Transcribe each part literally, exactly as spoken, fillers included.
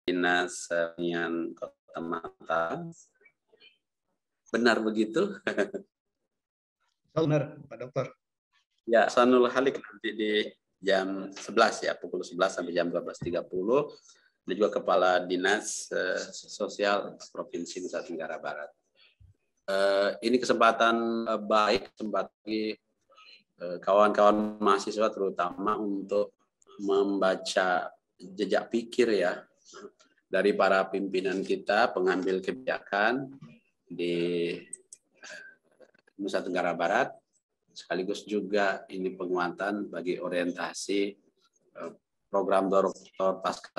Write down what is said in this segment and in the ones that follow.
Dinas Pertanian Kota Mataram. Benar begitu? Benar, Pak Dokter. Ya, Sanul Halik nanti di jam sebelas ya, pukul sebelas sampai jam dua belas tiga puluh. Dan juga Kepala Dinas uh, Sosial Provinsi Nusa Tenggara Barat. Uh, ini kesempatan uh, baik, kesempatan bagi uh, kawan-kawan mahasiswa terutama untuk membaca jejak pikir ya dari para pimpinan kita, pengambil kebijakan di uh, Nusa Tenggara Barat. Sekaligus juga ini penguatan bagi orientasi uh, program doktor pasca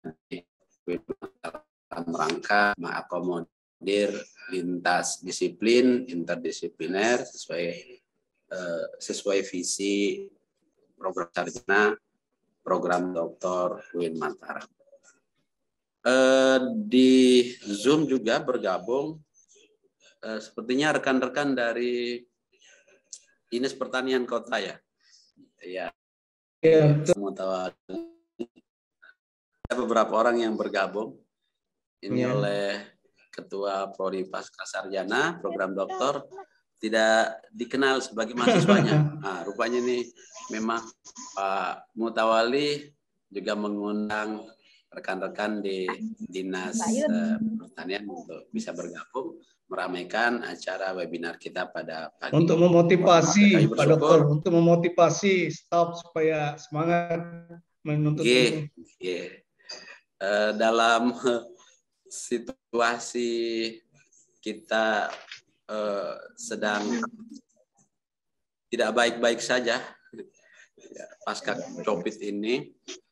dalam rangka mengakomodir lintas disiplin interdisipliner sesuai eh, sesuai visi program sarjana program doktor U I N Mataram. Eh, di Zoom juga bergabung eh, sepertinya rekan-rekan dari Dinas Pertanian Kota ya. Ya. Ya, ada beberapa orang yang bergabung ini ya. oleh Ketua Prodi Pasca Sarjana program doktor tidak dikenal sebagai mahasiswanya. Nah, rupanya nih memang Pak Mutawali juga mengundang rekan-rekan di Dinas uh, Pertanian untuk bisa bergabung meramaikan acara webinar kita pada pagi. Untuk memotivasi Pak Dokter, untuk memotivasi staf supaya semangat menuntut ilmu. Yeah. Uh, dalam situasi kita uh, sedang tidak baik-baik saja ya, pasca COVID ini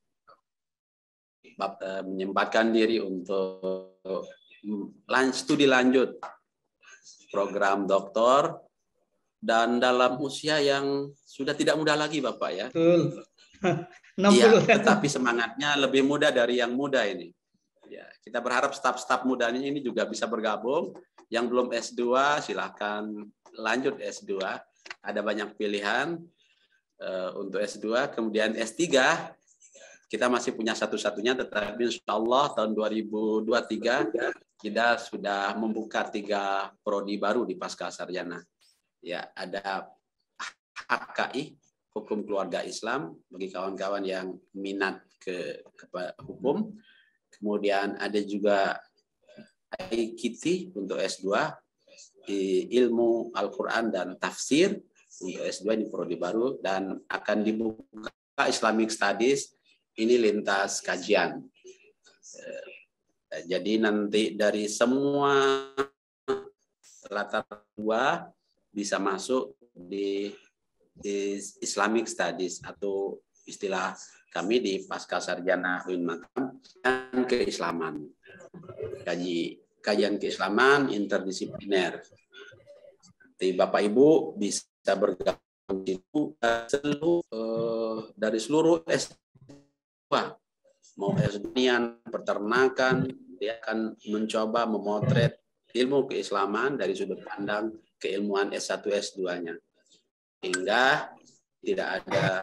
uh, menyempatkan diri untuk studi lanjut program doktor dan dalam usia yang sudah tidak muda lagi Bapak ya. Betul. Iya, tetapi semangatnya lebih muda dari yang muda ini. Ya, kita berharap staf-staf mudanya ini juga bisa bergabung. Yang belum S dua silahkan lanjut S dua. Ada banyak pilihan uh, untuk S dua. Kemudian S tiga kita masih punya satu-satunya, tetapi insya Allah tahun dua ribu dua puluh tiga kita sudah membuka tiga prodi baru di Pasca Sarjana. Ya, ada H K I, Hukum Keluarga Islam, bagi kawan-kawan yang minat ke, ke hukum. Kemudian ada juga I K T untuk S dua, Ilmu Al-Quran dan Tafsir untuk S dua, ini prodi baru, dan akan dibuka Islamic Studies, ini lintas kajian. Jadi nanti dari semua latar dua bisa masuk di, di Islamic Studies atau istilah kami di Pasca Sarjana U I N Mataram dan keislaman. Kaji kajian keislaman interdisipliner. Jadi Bapak Ibu bisa bergabung di seluruh eh, dari seluruh S dua, mau S dua peternakan, dia akan mencoba memotret ilmu keislaman dari sudut pandang keilmuan S satu S dua-nya. Hingga tidak ada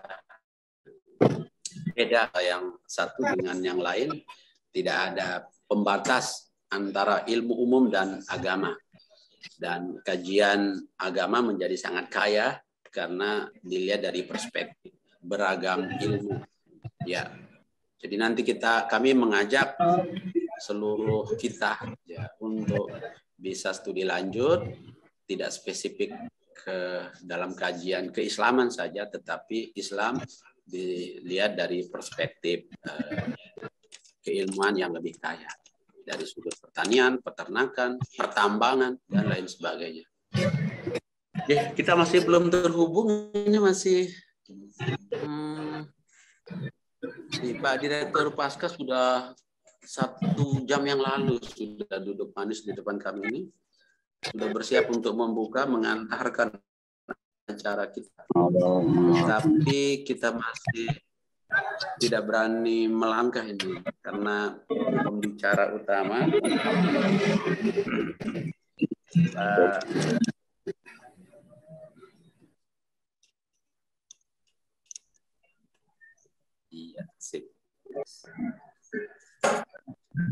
beda yang satu dengan yang lain, tidak ada pembatas antara ilmu umum dan agama. Dan kajian agama menjadi sangat kaya karena dilihat dari perspektif beragam ilmu. Ya. Jadi nanti kita kami mengajak seluruh kita ya untuk bisa studi lanjut, tidak spesifik ke dalam kajian keislaman saja, tetapi Islam dilihat dari perspektif eh, keilmuan yang lebih kaya dari sudut pertanian, peternakan, pertambangan dan lain sebagainya. Ya, kita masih belum terhubung, ini masih hmm, si Pak Direktur Pasca sudah satu jam yang lalu sudah duduk manis di depan kami ini, sudah bersiap untuk membuka, mengantarkan acara kita. Tapi kita masih tidak berani melangkah ini karena pembicara utama uh, iya sip.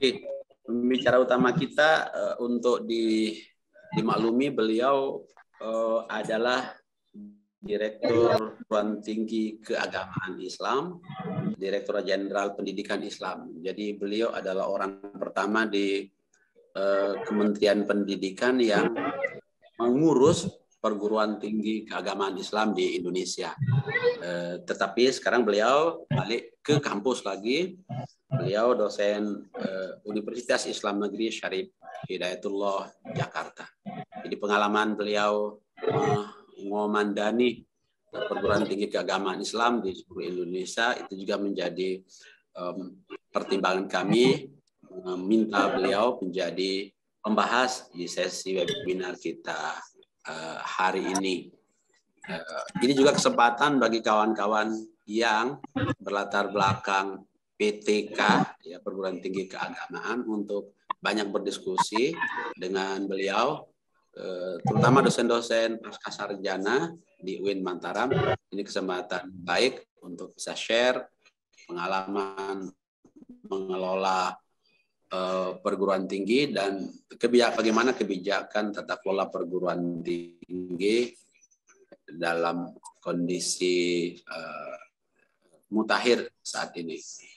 pembicara utama kita uh, untuk di, dimaklumi beliau uh, adalah Direktur Perguruan Tinggi Keagamaan Islam, Direktur Jenderal Pendidikan Islam. Jadi beliau adalah orang pertama di uh, Kementerian Pendidikan yang mengurus perguruan tinggi keagamaan Islam di Indonesia. Uh, tetapi sekarang beliau balik ke kampus lagi. Beliau dosen uh, Universitas Islam Negeri Syarif Hidayatullah Jakarta. Jadi pengalaman beliau uh, mengomandani perguruan tinggi keagamaan Islam di seluruh Indonesia itu juga menjadi um, pertimbangan kami meminta beliau menjadi pembahas di sesi webinar kita uh, hari ini. Uh, ini juga kesempatan bagi kawan-kawan yang berlatar belakang P T K, ya perguruan tinggi keagamaan, untuk banyak berdiskusi dengan beliau, terutama dosen-dosen pascasarjana di U I N Mataram. Ini kesempatan baik untuk bisa share pengalaman mengelola uh, perguruan tinggi dan kebijak, bagaimana kebijakan tata kelola perguruan tinggi dalam kondisi uh, mutakhir saat ini.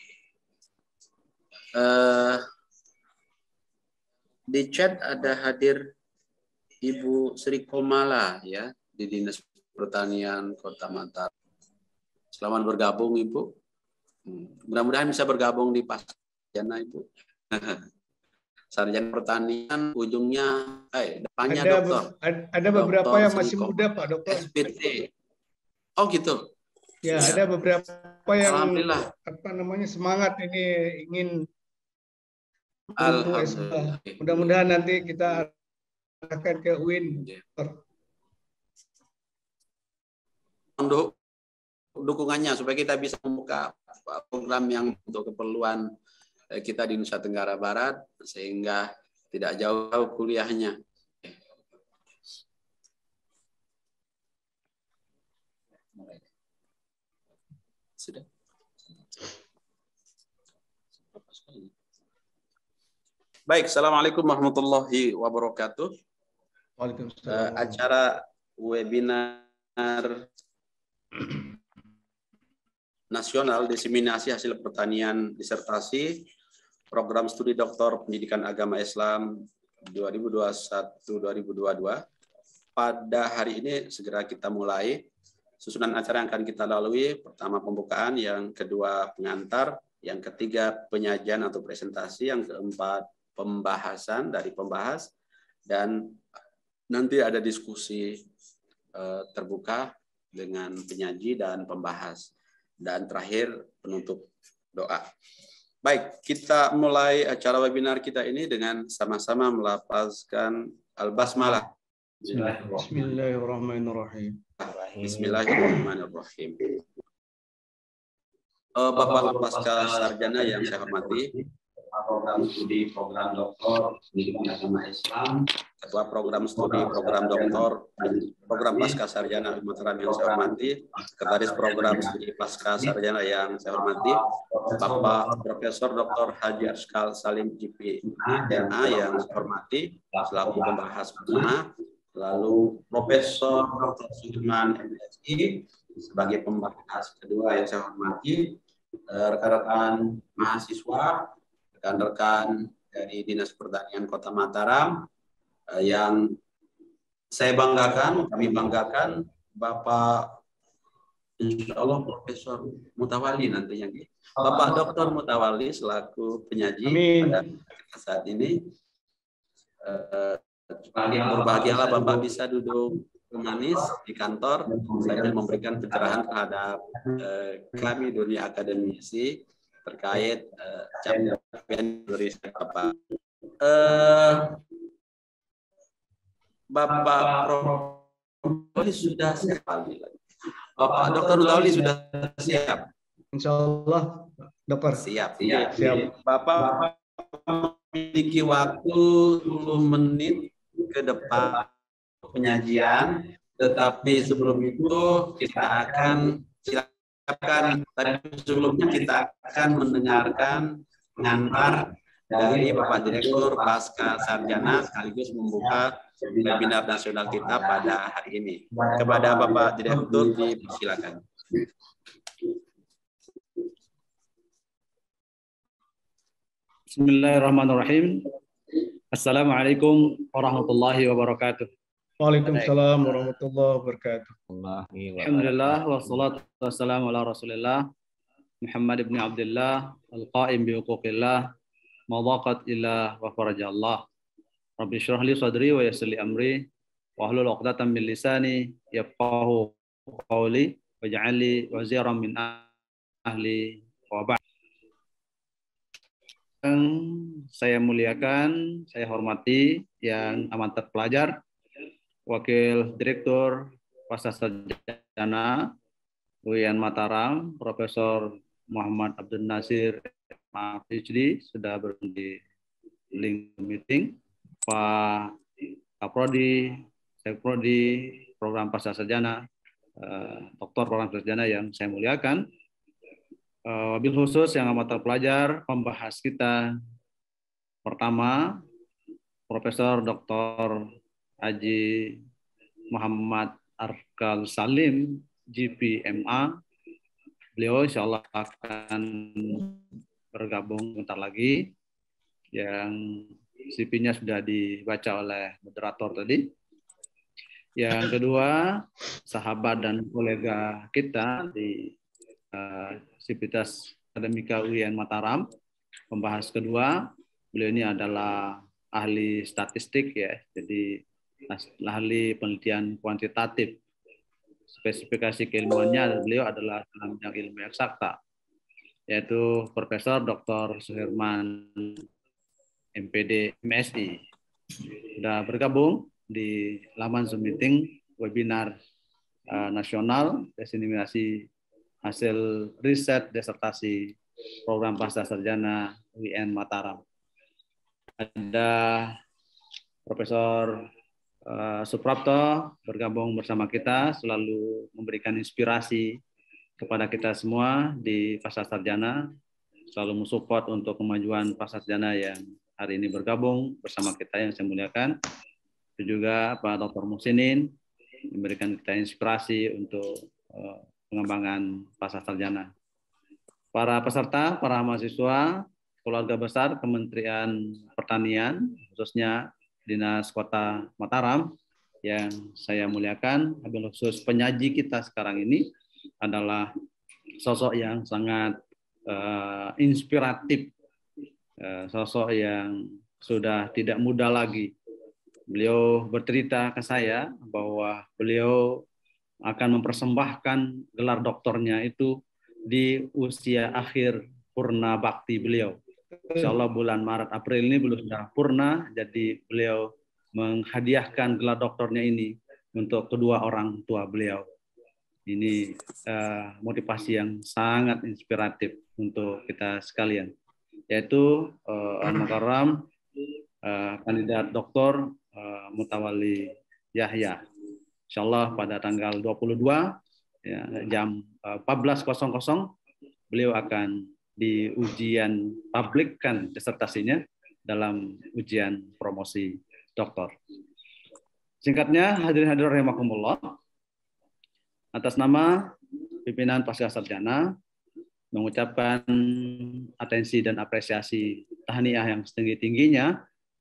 Uh, di chat ada hadir Ibu Sri Komala, ya, di Dinas Pertanian Kota Mataram. Selamat bergabung, Ibu. Mudah-mudahan bisa bergabung di Pascasarjana, Ibu. Sarjana Pertanian ujungnya, eh depannya ada, dokter. Ada beberapa dokter yang masih Sri muda, Pak Dokter. S P T. Oh gitu. Ya, ya, ada beberapa yang Alhamdulillah. Apa namanya semangat ini ingin Alhamdulillah. Mudah-mudahan nanti kita akan ke U I N. Untuk dukungannya supaya kita bisa membuka program yang untuk keperluan kita di Nusa Tenggara Barat sehingga tidak jauh kuliahnya. Sudah. Baik, Assalamualaikum warahmatullahi wabarakatuh. Waalaikumsalam. Uh, acara webinar nasional diseminasi hasil pertanian disertasi program studi doktor pendidikan agama Islam dua ribu dua puluh satu sampai dua ribu dua puluh dua. Pada hari ini segera kita mulai. Susunan acara yang akan kita lalui, pertama pembukaan, yang kedua pengantar, yang ketiga penyajian atau presentasi, yang keempat pembahasan dari pembahas, dan nanti ada diskusi eh, terbuka dengan penyaji dan pembahas, dan terakhir penutup doa. Baik, kita mulai acara webinar kita ini dengan sama-sama melafazkan al-basmalah. Bismillahirrahmanirrahim. Bismillahirrahmanirrahim. Uh, Bapak Pascasarjana yang saya hormati, program studi program doktor pendidikan agama Islam, ketua program studi program doktor program Pascasarjana Mataram yang saya hormati, sekretaris program studi Pascasarjana yang saya hormati, Bapak Profesor Doktor Haji Arskal Salim G P M A yang saya hormati selaku pembahas bersama, lalu Profesor Doktor Sudirman M Si sebagai pembahas kedua yang saya hormati, rekan-rekan mahasiswa, rekan-rekan dari Dinas Pertanian Kota Mataram yang saya banggakan, kami banggakan, Bapak Insya Allah Profesor Mutawali nantinya, Bapak Doktor Mutawali selaku penyaji pada saat ini. Berbahagialah Bapak bisa duduk manis di kantor sambil memberikan pencerahan terhadap eh, kami dunia akademisi terkait eh, capaian dari Bapak. Eh, Bapak Profesor sudah siap. Bapak Doktor Mutawali sudah siap. Insya Allah, Dokter. Siap. Siap. siap. Bapak memiliki waktu sepuluh menit ke depan penyajian, tetapi sebelum itu kita akan silakan, tapi sebelumnya kita akan mendengarkan pengantar dari Bapak Direktur Pasca Sarjana sekaligus membuka webinar nasional kita pada hari ini. Kepada Bapak Direktur dipersilakan. Bismillahirrahmanirrahim. Assalamualaikum warahmatullahi wabarakatuh. Waalaikumsalam warahmatullahi wabarakatuh. Alhamdulillah wassalatu wassalamu ala Rasulillah Muhammad ibn Abdullah al-qaim bi huquqillah madaqat illa wa farajallah. Rabbi shrah li sadri wa yassir li amri wa hlul 'uqdatam min lisani yafqahu qawli waj'al li waziran min ahli wa ba'd. Yang saya muliakan, saya hormati yang amat terpelajar, Wakil Direktur Pasca Sarjana U I N Mataram, Profesor Muhammad Abdul Nasir P H D sudah berhenti link meeting, Pak Kaprodi, Sekprodi, Program Pasca Sarjana, Doktor Program Pasca Sarjana yang saya muliakan, wabil khusus yang amat terpelajar, pembahas kita pertama, Profesor Doktor Haji Muhammad Arkal Salim, G P M A. Beliau insya Allah akan bergabung bentar lagi. Yang C P-nya sudah dibaca oleh moderator tadi. Yang kedua, sahabat dan kolega kita di uh, Sivitas Akademika U I N Mataram. Pembahas kedua, beliau ini adalah ahli statistik ya, jadi ahli penelitian kuantitatif. Spesifikasi keilmuannya beliau adalah dalam bidang ilmu eksakta, yaitu Profesor Doktor Suherman M P D M Si. Sudah bergabung di laman Zoom meeting webinar uh, nasional diseminasi hasil riset disertasi program pasca sarjana U I N Mataram. Ada Profesor uh, Suprapto bergabung bersama kita, selalu memberikan inspirasi kepada kita semua di pasca sarjana, selalu mensupport untuk kemajuan pasca sarjana yang hari ini bergabung bersama kita yang saya muliakan. Itu juga Pak Doktor Muhsinin memberikan kita inspirasi untuk uh, pengembangan pasca sarjana. Para peserta, para mahasiswa, keluarga besar Kementerian Pertanian, khususnya Dinas Kota Mataram, yang saya muliakan, wabil khusus penyaji kita sekarang ini adalah sosok yang sangat uh, inspiratif, uh, sosok yang sudah tidak muda lagi. Beliau bercerita ke saya bahwa beliau akan mempersembahkan gelar doktornya itu di usia akhir purna bakti beliau. Insya Allah bulan Maret April ini belum sudah purna, jadi beliau menghadiahkan gelar doktornya ini untuk kedua orang tua beliau. Ini uh, motivasi yang sangat inspiratif untuk kita sekalian, yaitu uh, Al-Mukarram uh, kandidat doktor uh, Mutawalli Yahya. Insya Allah pada tanggal dua puluh dua ya, jam uh, empat belas beliau akan di ujian publikkan disertasinya dalam ujian promosi doktor. Singkatnya, hadirin hadirin rahimakumullah, atas nama pimpinan pasca sarjana mengucapkan atensi dan apresiasi tahniah yang setinggi-tingginya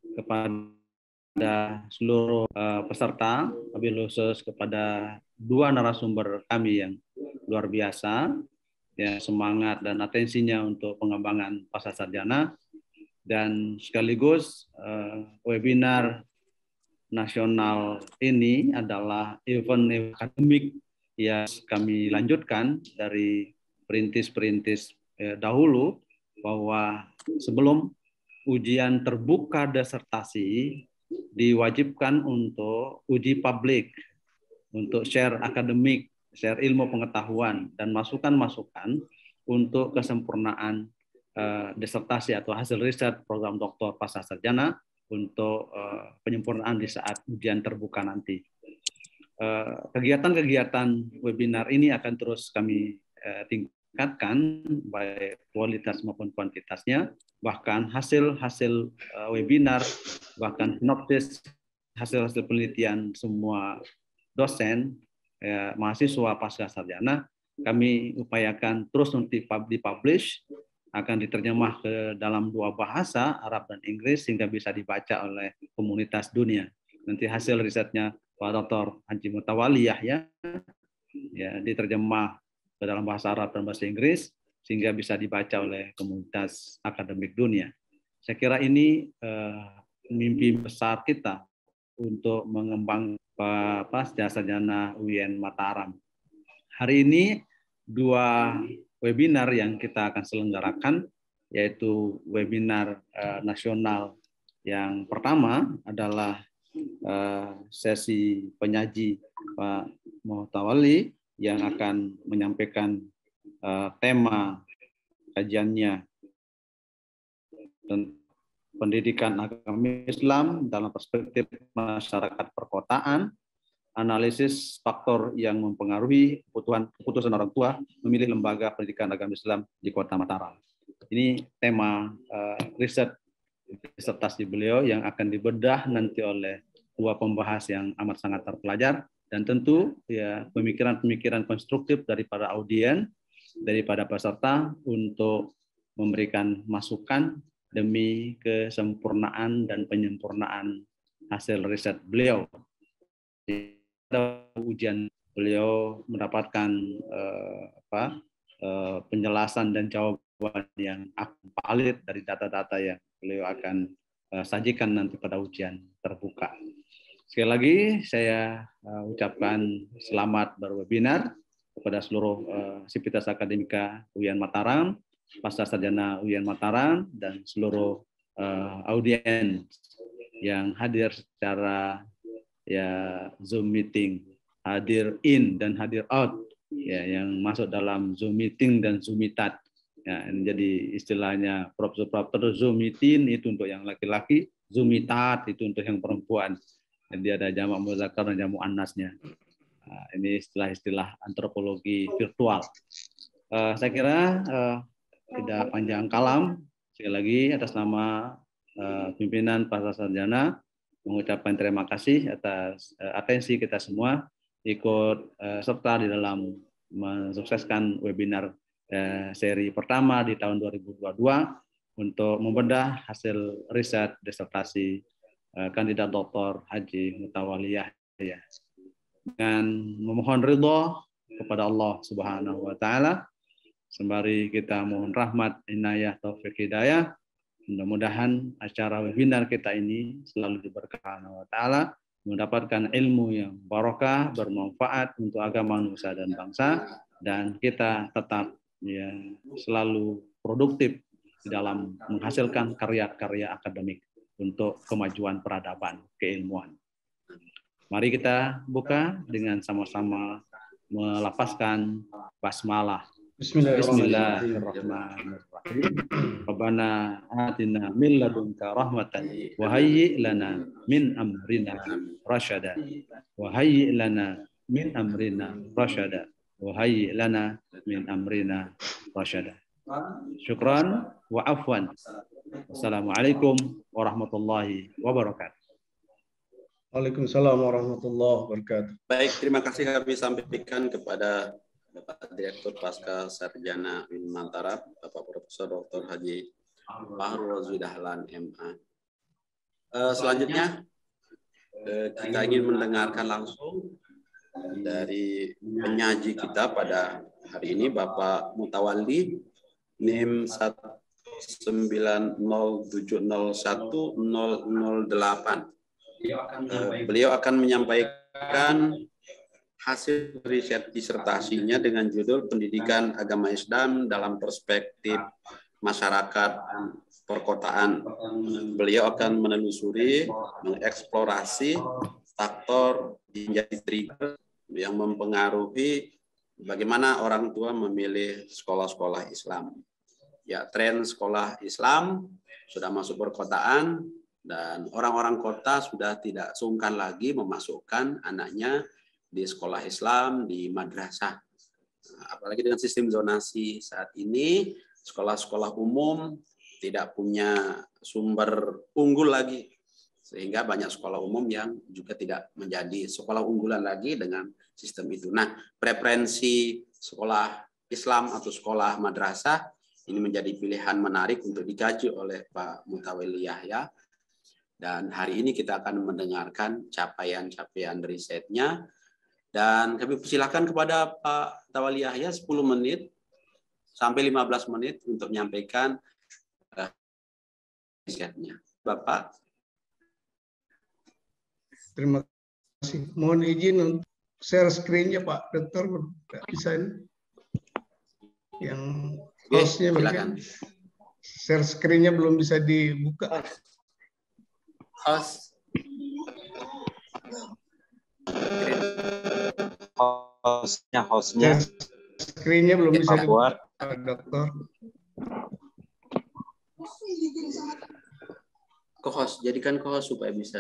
kepada seluruh uh, peserta, wabil khusus kepada dua narasumber kami yang luar biasa, ya, semangat dan atensinya untuk pengembangan pasca sarjana, dan sekaligus uh, webinar nasional ini adalah event akademik yang kami lanjutkan dari perintis-perintis eh, dahulu, bahwa sebelum ujian terbuka disertasi diwajibkan untuk uji publik, untuk share akademik, share ilmu pengetahuan, dan masukan-masukan untuk kesempurnaan uh, disertasi atau hasil riset program doktor pasca sarjana untuk uh, penyempurnaan di saat ujian terbuka nanti. Uh, kegiatan-kegiatan webinar ini akan terus kami uh, tingkatkan baik kualitas maupun kuantitasnya, bahkan hasil-hasil webinar, bahkan sinopsis hasil-hasil penelitian semua dosen, ya, mahasiswa pasca sarjana, kami upayakan terus nanti dipublish, akan diterjemah ke dalam dua bahasa, Arab dan Inggris, sehingga bisa dibaca oleh komunitas dunia. Nanti hasil risetnya Pak Doktor Haji Mutawalli Yahya, ya, diterjemah ke dalam bahasa Arab dan bahasa Inggris, sehingga bisa dibaca oleh komunitas akademik dunia. Saya kira ini eh, mimpi besar kita untuk mengembang pasca sarjana U I N Mataram. Hari ini dua webinar yang kita akan selenggarakan, yaitu webinar eh, nasional yang pertama adalah eh, sesi penyaji Pak Mutawalli yang akan menyampaikan eh, tema kajiannya tentang pendidikan agama Islam dalam perspektif masyarakat perkotaan, analisis faktor yang mempengaruhi kebutuhan keputusan orang tua memilih lembaga pendidikan agama Islam di Kota Mataram. Ini tema uh, riset disertasi beliau yang akan dibedah nanti oleh dua pembahas yang amat sangat terpelajar, dan tentu ya pemikiran-pemikiran konstruktif daripada audien, daripada peserta untuk memberikan masukan demi kesempurnaan dan penyempurnaan hasil riset beliau. Ujian beliau mendapatkan eh, apa, eh, penjelasan dan jawaban yang valid dari data-data yang beliau akan eh, sajikan nanti pada ujian terbuka. Sekali lagi saya eh, ucapkan selamat berwebinar kepada seluruh eh, Sivitas Akademika U I N Mataram, pasca sarjana U I N Mataram, dan seluruh uh, audiens yang hadir secara ya Zoom meeting, hadir in dan hadir out, ya, yang masuk dalam Zoom meeting dan Zoom meetat. Ya, jadi istilahnya prop-prop Zoom meeting itu untuk yang laki-laki, Zoom meetat itu untuk yang perempuan. Jadi ada jamak muzakkar dan jamak annasnya. Nah, ini istilah-istilah antropologi virtual. Uh, saya kira uh, tidak panjang kalam, sekali lagi atas nama uh, pimpinan pasca sarjana mengucapkan terima kasih atas uh, atensi kita semua ikut uh, serta di dalam mensukseskan webinar uh, seri pertama di tahun dua ribu dua puluh dua untuk membedah hasil riset disertasi uh, kandidat Doktor Haji Mutawalli Yahya. Dan memohon ridho kepada Allah Subhanahu wa taala, sembari kita mohon rahmat, inayah, taufik, hidayah. Mudah-mudahan acara webinar kita ini selalu diberkahi Allah Ta'ala, mendapatkan ilmu yang barokah, bermanfaat untuk agama, nusa, dan bangsa, dan kita tetap ya, selalu produktif di dalam menghasilkan karya-karya akademik untuk kemajuan peradaban, keilmuan. Mari kita buka dengan sama-sama melafazkan basmalah. Bismillahirrahmanirrahim. Rabbana atina min ladunka rahmatan wa hayyi lana min amrina rasyada. Wa hayyi lana min amrina rasyada. Wa hayyi lana min amrina rasyada. Syukran wa afwan. Wassalamualaikum warahmatullahi wabarakatuh. Waalaikumsalam warahmatullahi wabarakatuh. Baik, terima kasih kami sampaikan kepada Bapak Direktur Pasca Sarjana U I N Mataram, Bapak Profesor Doktor Haji Fahrul Razi Dahlan M A. Uh, selanjutnya uh, kita ingin mendengarkan langsung dari penyaji kita pada hari ini, Bapak Mutawalli, N I M satu sembilan nol tujuh nol satu nol nol delapan. Uh, beliau akan menyampaikan hasil riset disertasinya dengan judul Pendidikan Agama Islam dalam Perspektif Masyarakat Perkotaan. Beliau akan menelusuri, mengeksplorasi faktor yang menjadi trigger yang mempengaruhi bagaimana orang tua memilih sekolah-sekolah Islam. Ya, tren sekolah Islam sudah masuk perkotaan dan orang-orang kota sudah tidak sungkan lagi memasukkan anaknya di sekolah Islam, di madrasah. Apalagi dengan sistem zonasi saat ini, sekolah-sekolah umum tidak punya sumber unggul lagi, sehingga banyak sekolah umum yang juga tidak menjadi sekolah unggulan lagi dengan sistem itu. Nah, preferensi sekolah Islam atau sekolah madrasah ini menjadi pilihan menarik untuk dikaji oleh Pak Mutawalli Yahya. Dan hari ini kita akan mendengarkan capaian-capaian risetnya. Dan kami persilakan kepada Pak Mutawalli Yahya sepuluh menit sampai lima belas menit untuk menyampaikan uh, risetnya. Bapak. Terima kasih. Mohon izin untuk share screen-nya Pak Dokter, bisa ini. Yang hostnya mungkin share screen-nya belum bisa dibuka. Host. Hostnya, hostnya. Screen-nya belum bisa dibuka, Pak Dokter. Co-host, jadikan co-host supaya bisa.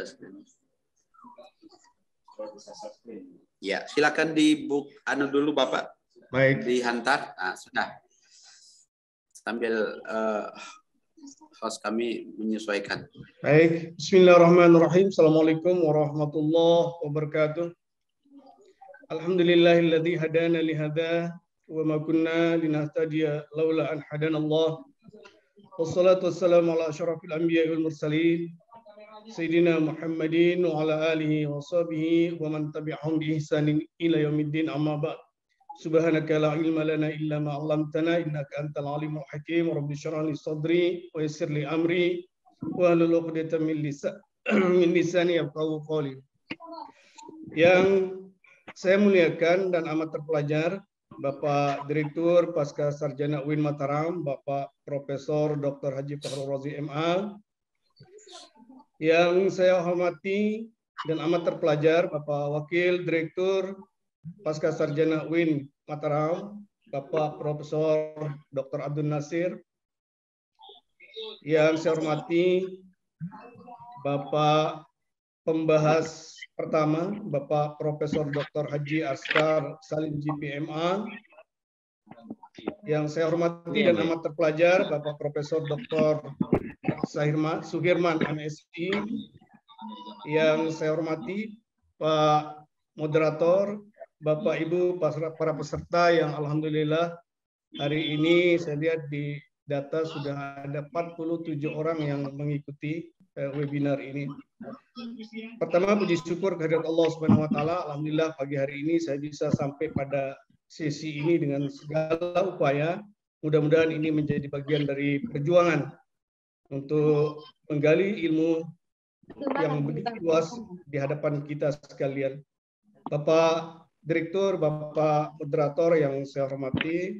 Ya, silakan dibuk anu dulu Bapak. Baik. Dihantar. Nah, sudah. Sambil uh, host kami menyesuaikan. Baik. Bismillahirrahmanirrahim. Assalamualaikum warahmatullahi wabarakatuh. Alhamdulillahilladzi hadana li hadza wa ma kunna linahtadiya laula an hadanallah. Wassalatu wassalamu ala asyrafil anbiya'i wal mursalin. Sayyidina Muhammadin wa ala alihi wa sahbihi wa man tabi'ahum bi ihsanin ila yaumiddin, amma ba'd. Subhanaka la ilma lana illa ma 'allamtana innaka antal alimul hakim. Rabbi shrah li sadri wa yassir li amri wa hlul 'uqdatam min lisani yafqahu qawli. Yang saya muliakan dan amat terpelajar Bapak Direktur Pasca Sarjana U I N Mataram, Bapak Profesor Doktor Haji Fakhrul Razi M A. Yang saya hormati dan amat terpelajar Bapak Wakil Direktur Pasca Sarjana U I N Mataram, Bapak Profesor Doktor Abdul Nasir. Yang saya hormati Bapak pembahas pertama, Bapak Profesor Doktor Haji Askar Salim G P M A. Yang saya hormati dan amat terpelajar Bapak Profesor Doktor Suhirman M Si. Yang saya hormati Pak Moderator, Bapak Ibu para peserta yang alhamdulillah hari ini saya lihat di data sudah ada empat puluh tujuh orang yang mengikuti webinar ini. Pertama, puji syukur kehadirat Allah Subhanahu wa taala, alhamdulillah pagi hari ini saya bisa sampai pada sesi ini dengan segala upaya. Mudah-mudahan ini menjadi bagian dari perjuangan untuk menggali ilmu yang begitu luas di hadapan kita sekalian. Bapak Direktur, Bapak Moderator yang saya hormati,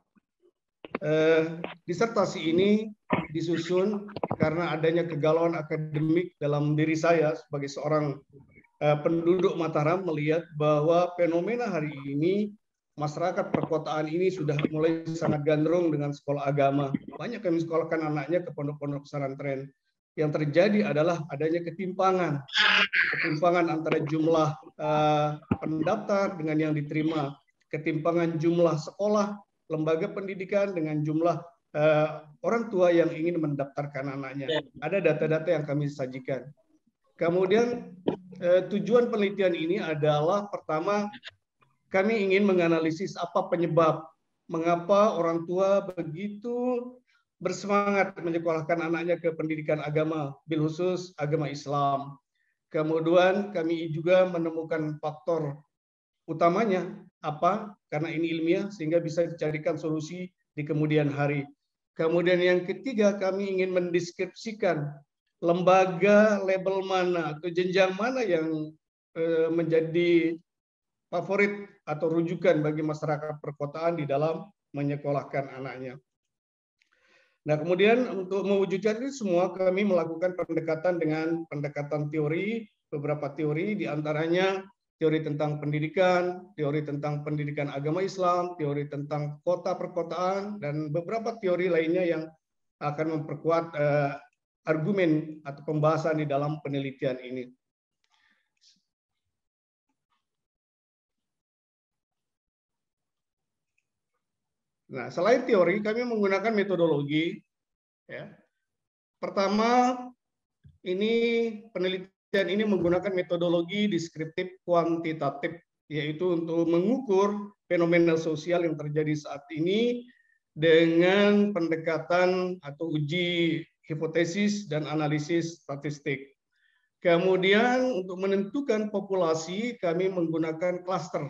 eh, disertasi ini disusun karena adanya kegalauan akademik dalam diri saya sebagai seorang eh, penduduk Mataram, melihat bahwa fenomena hari ini masyarakat perkotaan ini sudah mulai sangat gandrung dengan sekolah agama. Banyak yang menyekolahkan anaknya ke pondok-pondok pesantren. Yang terjadi adalah adanya ketimpangan, ketimpangan antara jumlah uh, pendaftar dengan yang diterima, ketimpangan jumlah sekolah, lembaga pendidikan dengan jumlah uh, orang tua yang ingin mendaftarkan anaknya. Ada data-data yang kami sajikan. Kemudian uh, tujuan penelitian ini adalah pertama, kami ingin menganalisis apa penyebab, mengapa orang tua begitu bersemangat menyekolahkan anaknya ke pendidikan agama, bil khusus agama Islam. Kemudian kami juga menemukan faktor utamanya apa, karena ini ilmiah sehingga bisa dicarikan solusi di kemudian hari. Kemudian yang ketiga, kami ingin mendeskripsikan lembaga label mana atau jenjang mana yang eh, menjadi favorit atau rujukan bagi masyarakat perkotaan di dalam menyekolahkan anaknya. Nah, kemudian untuk mewujudkan ini semua kami melakukan pendekatan dengan pendekatan teori, beberapa teori diantaranya teori tentang pendidikan, teori tentang pendidikan agama Islam, teori tentang kota perkotaan, dan beberapa teori lainnya yang akan memperkuat eh, argumen atau pembahasan di dalam penelitian ini. Nah, selain teori, kami menggunakan metodologi, ya, Pertama, ini penelitian ini menggunakan metodologi deskriptif kuantitatif, yaitu untuk mengukur fenomena sosial yang terjadi saat ini dengan pendekatan atau uji hipotesis dan analisis statistik. Kemudian untuk menentukan populasi, kami menggunakan klaster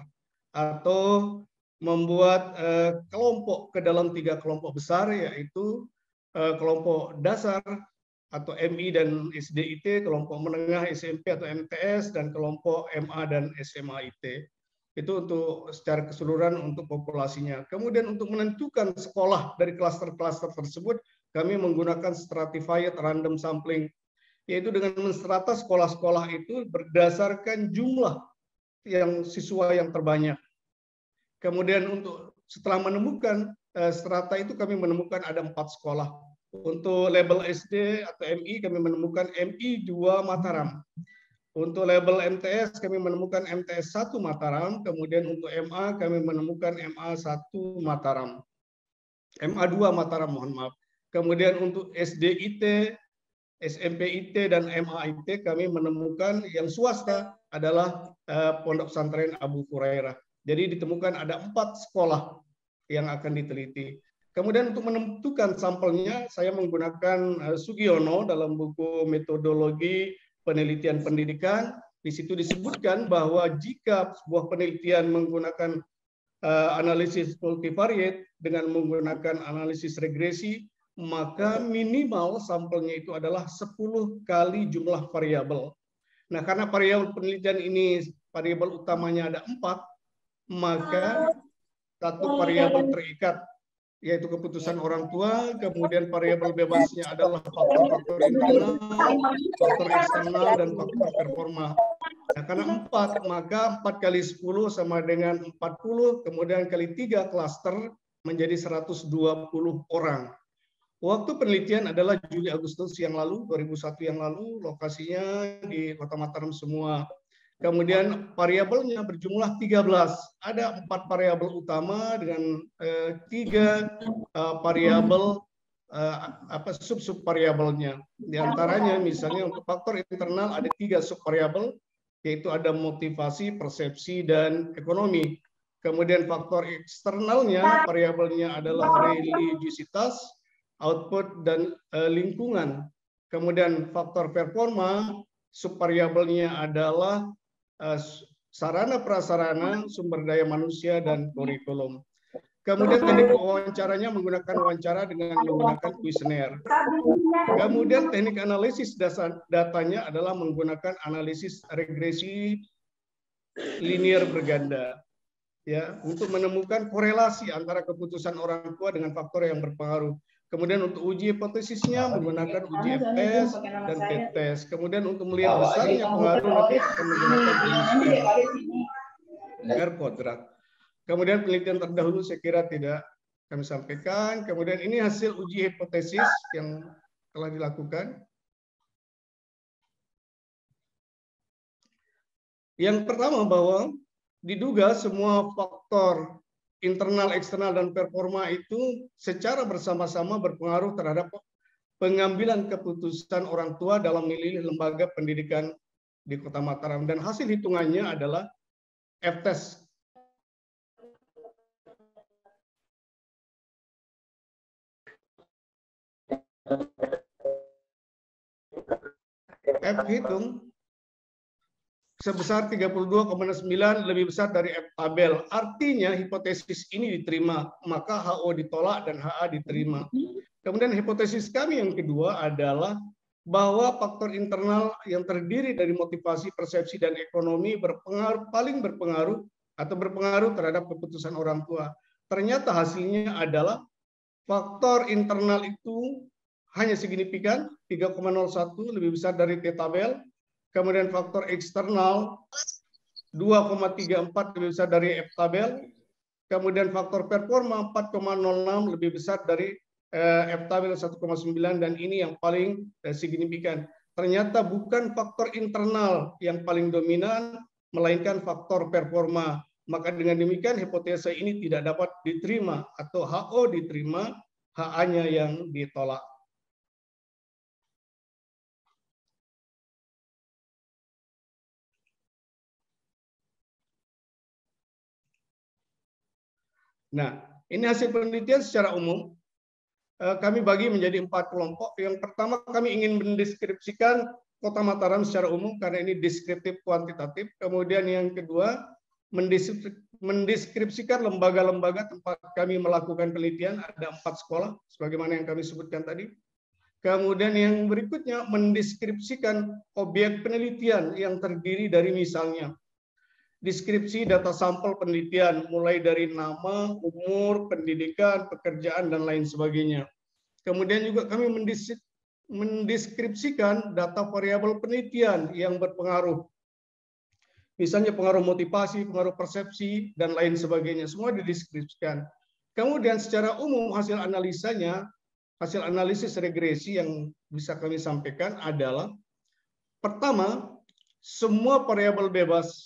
atau membuat eh, kelompok ke dalam tiga kelompok besar, yaitu eh, kelompok dasar atau M I dan S D I T, kelompok menengah S M P atau M T S, dan kelompok M A dan S M A I T. Itu untuk secara keseluruhan untuk populasinya. Kemudian untuk menentukan sekolah dari klaster-klaster tersebut, kami menggunakan stratified random sampling, yaitu dengan menstrata sekolah-sekolah itu berdasarkan jumlah yang siswa yang terbanyak. Kemudian untuk setelah menemukan eh, strata itu kami menemukan ada empat sekolah. Untuk label S D atau M I kami menemukan M I dua Mataram. Untuk label M T S kami menemukan M T S satu Mataram. Kemudian untuk M A kami menemukan M A satu Mataram. M A dua Mataram, mohon maaf. Kemudian untuk S D I T, S M P I T, dan M A I T kami menemukan yang swasta adalah eh, Pondok Pesantren Abu Hurairah. Jadi ditemukan ada empat sekolah yang akan diteliti. Kemudian untuk menentukan sampelnya, saya menggunakan uh, Sugiono dalam buku metodologi penelitian pendidikan. Di situ disebutkan bahwa jika sebuah penelitian menggunakan uh, analisis multivariate dengan menggunakan analisis regresi, maka minimal sampelnya itu adalah sepuluh kali jumlah variabel. Nah, karena variabel penelitian ini variabel utamanya ada empat, maka satu variabel terikat, yaitu keputusan orang tua, kemudian variabel bebasnya adalah faktor-faktor internal, faktor eksternal, dan faktor performa. Nah, karena empat, maka empat kali sepuluh sama dengan empat puluh, kemudian kali tiga klaster menjadi seratus dua puluh orang. Waktu penelitian adalah Juli Agustus yang lalu, dua ribu satu yang lalu, lokasinya di Kota Mataram semua. Kemudian variabelnya berjumlah tiga belas. Ada empat variabel utama dengan eh, tiga eh, variabel eh, apa sub-sub variabelnya. Di antaranya misalnya untuk faktor internal ada tiga sub variabel, yaitu ada motivasi, persepsi, dan ekonomi. Kemudian faktor eksternalnya variabelnya adalah religiositas, output, dan eh, lingkungan. Kemudian faktor performa subvariabelnya adalah sarana prasarana, sumber daya manusia, dan kurikulum. Kemudian teknik wawancaranya menggunakan wawancara dengan menggunakan kuesioner. Kemudian teknik analisis dasar datanya adalah menggunakan analisis regresi linear berganda, ya, untuk menemukan korelasi antara keputusan orang tua dengan faktor yang berpengaruh. Kemudian untuk uji hipotesisnya menggunakan uji F T S dan T T S. Kemudian untuk melihat besarnya pengaruh nanti akan menggunakan uji R kuadrat. Kemudian penelitian terdahulu saya kira tidak kami sampaikan. Kemudian ini hasil uji hipotesis yang telah dilakukan. Yang pertama bahwa diduga semua faktor internal, eksternal, dan performa itu secara bersama-sama berpengaruh terhadap pengambilan keputusan orang tua dalam memilih lembaga pendidikan di Kota Mataram. Dan hasil hitungannya adalah F T E S. F hitung sebesar tiga puluh dua koma sembilan, lebih besar dari F tabel. Artinya hipotesis ini diterima, maka H O ditolak dan H A diterima. Kemudian hipotesis kami yang kedua adalah bahwa faktor internal yang terdiri dari motivasi, persepsi, dan ekonomi berpengaruh, paling berpengaruh atau berpengaruh terhadap keputusan orang tua. Ternyata hasilnya adalah faktor internal itu hanya signifikan tiga koma nol satu, lebih besar dari T tabel. Kemudian faktor eksternal dua koma tiga empat, lebih besar dari F tabel. Kemudian faktor performa empat koma nol enam, lebih besar dari eh, F tabel satu koma sembilan, dan ini yang paling eh, signifikan. Ternyata bukan faktor internal yang paling dominan, melainkan faktor performa. Maka dengan demikian hipotesa ini tidak dapat diterima atau H O diterima, H A-nya yang ditolak. Nah, ini hasil penelitian secara umum. Kami bagi menjadi empat kelompok. Yang pertama, kami ingin mendeskripsikan Kota Mataram secara umum karena ini deskriptif kuantitatif. Kemudian yang kedua, mendeskripsikan lembaga-lembaga tempat kami melakukan penelitian. Ada empat sekolah, sebagaimana yang kami sebutkan tadi. Kemudian yang berikutnya, mendeskripsikan objek penelitian yang terdiri dari misalnya deskripsi data sampel penelitian, mulai dari nama, umur, pendidikan, pekerjaan, dan lain sebagainya. Kemudian juga kami mendeskripsikan data variabel penelitian yang berpengaruh. Misalnya pengaruh motivasi, pengaruh persepsi, dan lain sebagainya. Semua dideskripsikan. Kemudian secara umum hasil analisanya, hasil analisis regresi yang bisa kami sampaikan adalah, pertama, semua variabel bebas,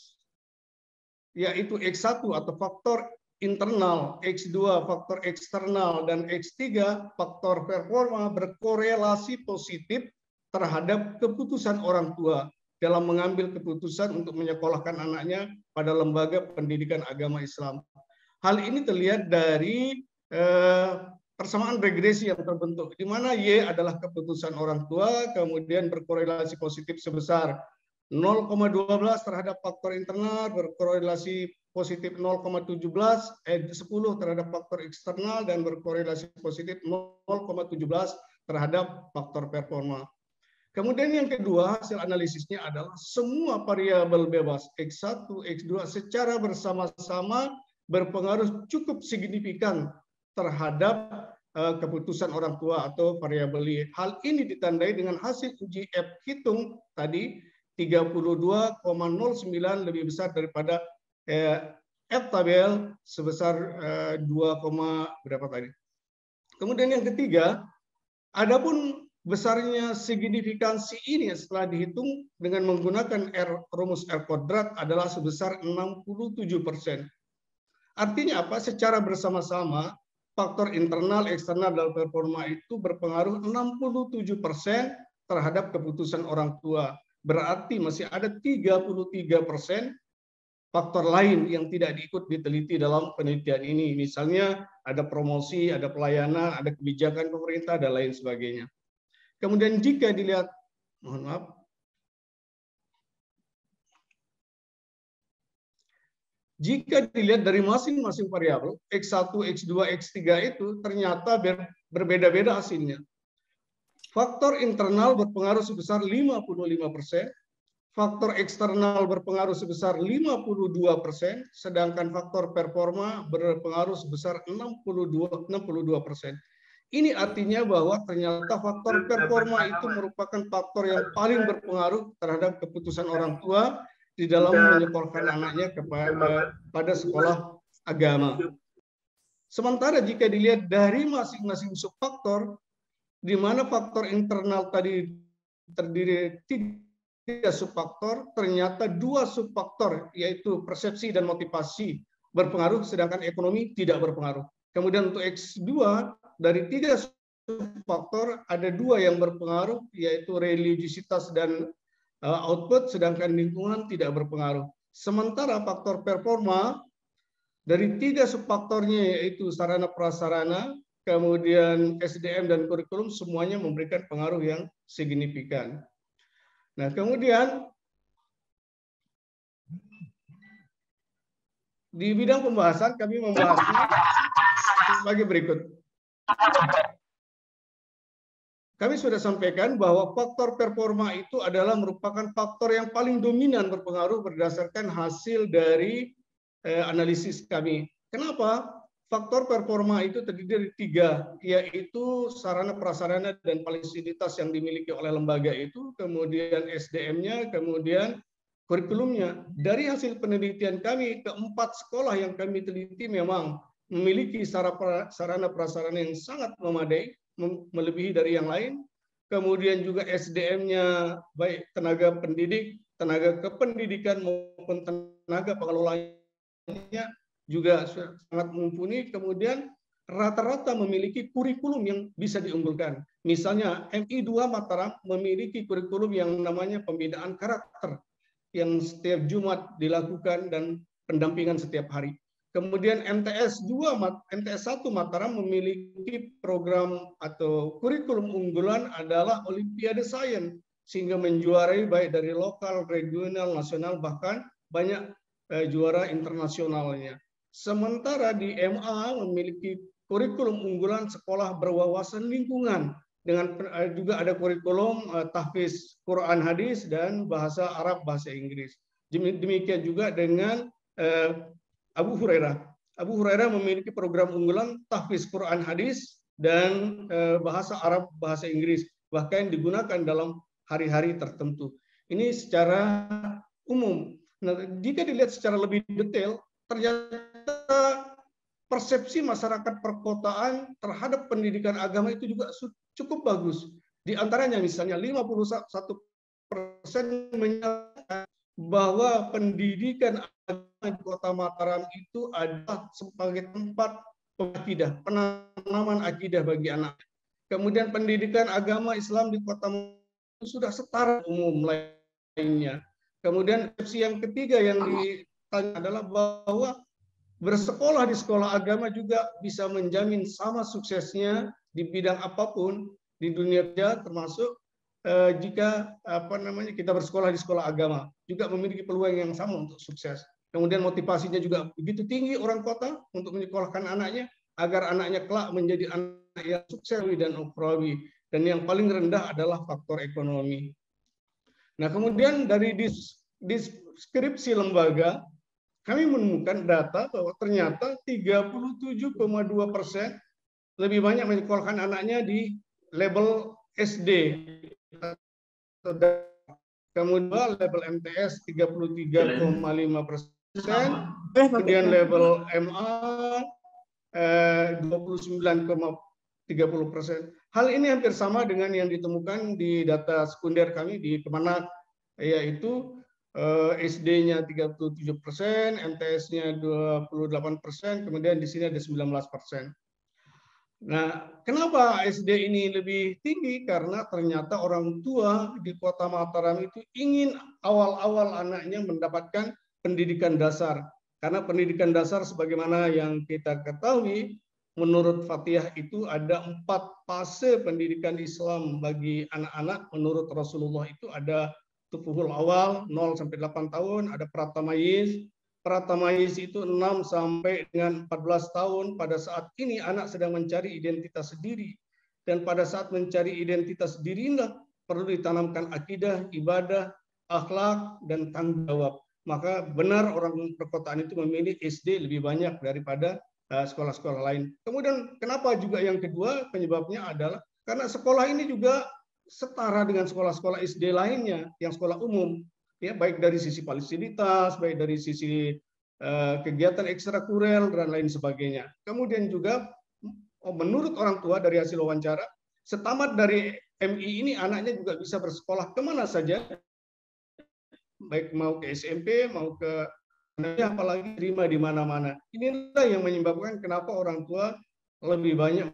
yaitu X satu atau faktor internal, X dua faktor eksternal, dan X tiga faktor performa berkorelasi positif terhadap keputusan orang tua dalam mengambil keputusan untuk menyekolahkan anaknya pada lembaga pendidikan agama Islam. Hal ini terlihat dari eh, persamaan regresi yang terbentuk, di mana Y adalah keputusan orang tua, kemudian berkorelasi positif sebesar nol koma satu dua terhadap faktor internal, berkorelasi positif nol koma tujuh sepuluh terhadap faktor eksternal, dan berkorelasi positif nol koma tujuh terhadap faktor performa. Kemudian yang kedua, hasil analisisnya adalah semua variabel bebas X satu, X dua secara bersama-sama berpengaruh cukup signifikan terhadap uh, keputusan orang tua atau variabel Y. Hal ini ditandai dengan hasil uji F hitung tadi, tiga puluh dua koma nol sembilan lebih besar daripada eh, F tabel sebesar eh, dua, berapa tadi. Kemudian yang ketiga, adapun besarnya signifikansi ini setelah dihitung dengan menggunakan R, rumus R kuadrat adalah sebesar enam puluh tujuh persen. Artinya apa? Secara bersama-sama faktor internal, eksternal, dan performa itu berpengaruh enam puluh tujuh persen terhadap keputusan orang tua. Berarti masih ada tiga puluh tiga persen faktor lain yang tidak diikut diteliti dalam penelitian ini. Misalnya ada promosi, ada pelayanan, ada kebijakan pemerintah, dan lain sebagainya. Kemudian jika dilihat, mohon maaf, jika dilihat dari masing-masing variabel, X satu, X dua, X tiga itu ternyata berbeda-beda hasilnya. Faktor internal berpengaruh sebesar lima puluh lima persen, faktor eksternal berpengaruh sebesar lima puluh dua persen, sedangkan faktor performa berpengaruh sebesar enam puluh dua persen. Ini artinya bahwa ternyata faktor performa itu merupakan faktor yang paling berpengaruh terhadap keputusan orang tua di dalam menyekolahkan anaknya kepada pada sekolah agama. Sementara jika dilihat dari masing-masing subfaktor, di mana faktor internal tadi terdiri tiga subfaktor, ternyata dua subfaktor yaitu persepsi dan motivasi berpengaruh, sedangkan ekonomi tidak berpengaruh. Kemudian untuk X dua dari tiga subfaktor ada dua yang berpengaruh, yaitu religiositas dan output, sedangkan lingkungan tidak berpengaruh. Sementara faktor performa dari tiga subfaktornya yaitu sarana prasarana, kemudian S D M dan kurikulum, semuanya memberikan pengaruh yang signifikan. Nah, kemudian di bidang pembahasan kami membahasnya sebagai berikut. Kami sudah sampaikan bahwa faktor performa itu adalah merupakan faktor yang paling dominan berpengaruh berdasarkan hasil dari eh, analisis kami. Kenapa? Faktor performa itu terdiri dari tiga, yaitu sarana prasarana dan fasilitas yang dimiliki oleh lembaga itu, kemudian S D M-nya, kemudian kurikulumnya. Dari hasil penelitian kami, keempat sekolah yang kami teliti memang memiliki sarana prasarana yang sangat memadai, melebihi dari yang lain. Kemudian juga S D M-nya, baik tenaga pendidik, tenaga kependidikan maupun tenaga pengelolanya juga sangat mumpuni. Kemudian rata-rata memiliki kurikulum yang bisa diunggulkan. Misalnya M I dua Mataram memiliki kurikulum yang namanya pembinaan karakter yang setiap Jumat dilakukan dan pendampingan setiap hari. Kemudian M T S dua, M T S satu Mataram memiliki program atau kurikulum unggulan adalah Olimpiade Sains, sehingga menjuarai baik dari lokal, regional, nasional, bahkan banyak eh, juara internasionalnya. Sementara di M A memiliki kurikulum unggulan sekolah berwawasan lingkungan, dengan eh, juga ada kurikulum eh, tahfiz Quran hadis dan bahasa Arab, bahasa Inggris. Demikian juga dengan eh, Abu Hurairah. Abu Hurairah memiliki program unggulan tahfiz Quran hadis dan eh, bahasa Arab, bahasa Inggris, bahkan digunakan dalam hari-hari tertentu. Ini secara umum. Nah, jika dilihat secara lebih detail, ternyata persepsi masyarakat perkotaan terhadap pendidikan agama itu juga cukup bagus. Di antaranya misalnya lima puluh satu persen menyatakan bahwa pendidikan agama di Kota Mataram itu adalah sebagai tempat akidah, penanaman akidah bagi anak. Kemudian pendidikan agama Islam di Kota Mataram sudah setara umum lainnya. Kemudian opsi yang ketiga yang ditanya adalah bahwa bersekolah di sekolah agama juga bisa menjamin sama suksesnya di bidang apapun di dunia kerja, termasuk eh, jika apa namanya kita bersekolah di sekolah agama juga memiliki peluang yang sama untuk sukses. Kemudian motivasinya juga begitu tinggi orang kota untuk menyekolahkan anaknya agar anaknya kelak menjadi anak yang sukses dan ukhrawi. Dan yang paling rendah adalah faktor ekonomi. Nah, kemudian dari deskripsi lembaga, kami menemukan data bahwa ternyata tiga puluh tujuh koma dua persen lebih banyak menyekolahkan anaknya di level S D. Kemudian level M T S tiga puluh tiga koma lima persen, kemudian level M A dua puluh sembilan koma tiga puluh persen. Hal ini hampir sama dengan yang ditemukan di data sekunder kami di Kemenak, yaitu S D-nya tiga puluh tujuh persen, M T S-nya dua puluh delapan persen, kemudian di sini ada sembilan belas persen. Nah, kenapa S D ini lebih tinggi? Karena ternyata orang tua di Kota Mataram itu ingin awal-awal anaknya mendapatkan pendidikan dasar. Karena pendidikan dasar sebagaimana yang kita ketahui, menurut Fatihah itu ada empat fase pendidikan Islam bagi anak-anak. Menurut Rasulullah itu ada tufuhul awal nol sampai delapan tahun, ada pratamayis. Pratamayis itu enam sampai dengan empat belas tahun. Pada saat ini anak sedang mencari identitas sendiri. Dan pada saat mencari identitas diri inilah perlu ditanamkan akidah, ibadah, akhlak, dan tanggung jawab. Maka benar orang perkotaan itu memilih S D lebih banyak daripada sekolah-sekolah lain. Kemudian kenapa juga yang kedua penyebabnya adalah karena sekolah ini juga setara dengan sekolah-sekolah S D lainnya yang sekolah umum, ya, baik dari sisi fasilitas, baik dari sisi uh, kegiatan ekstrakurikuler dan lain sebagainya. Kemudian juga menurut orang tua dari hasil wawancara, setamat dari M I ini anaknya juga bisa bersekolah kemana saja, baik mau ke S M P, mau ke apalagi terima di mana-mana. Inilah yang menyebabkan kenapa orang tua lebih banyak.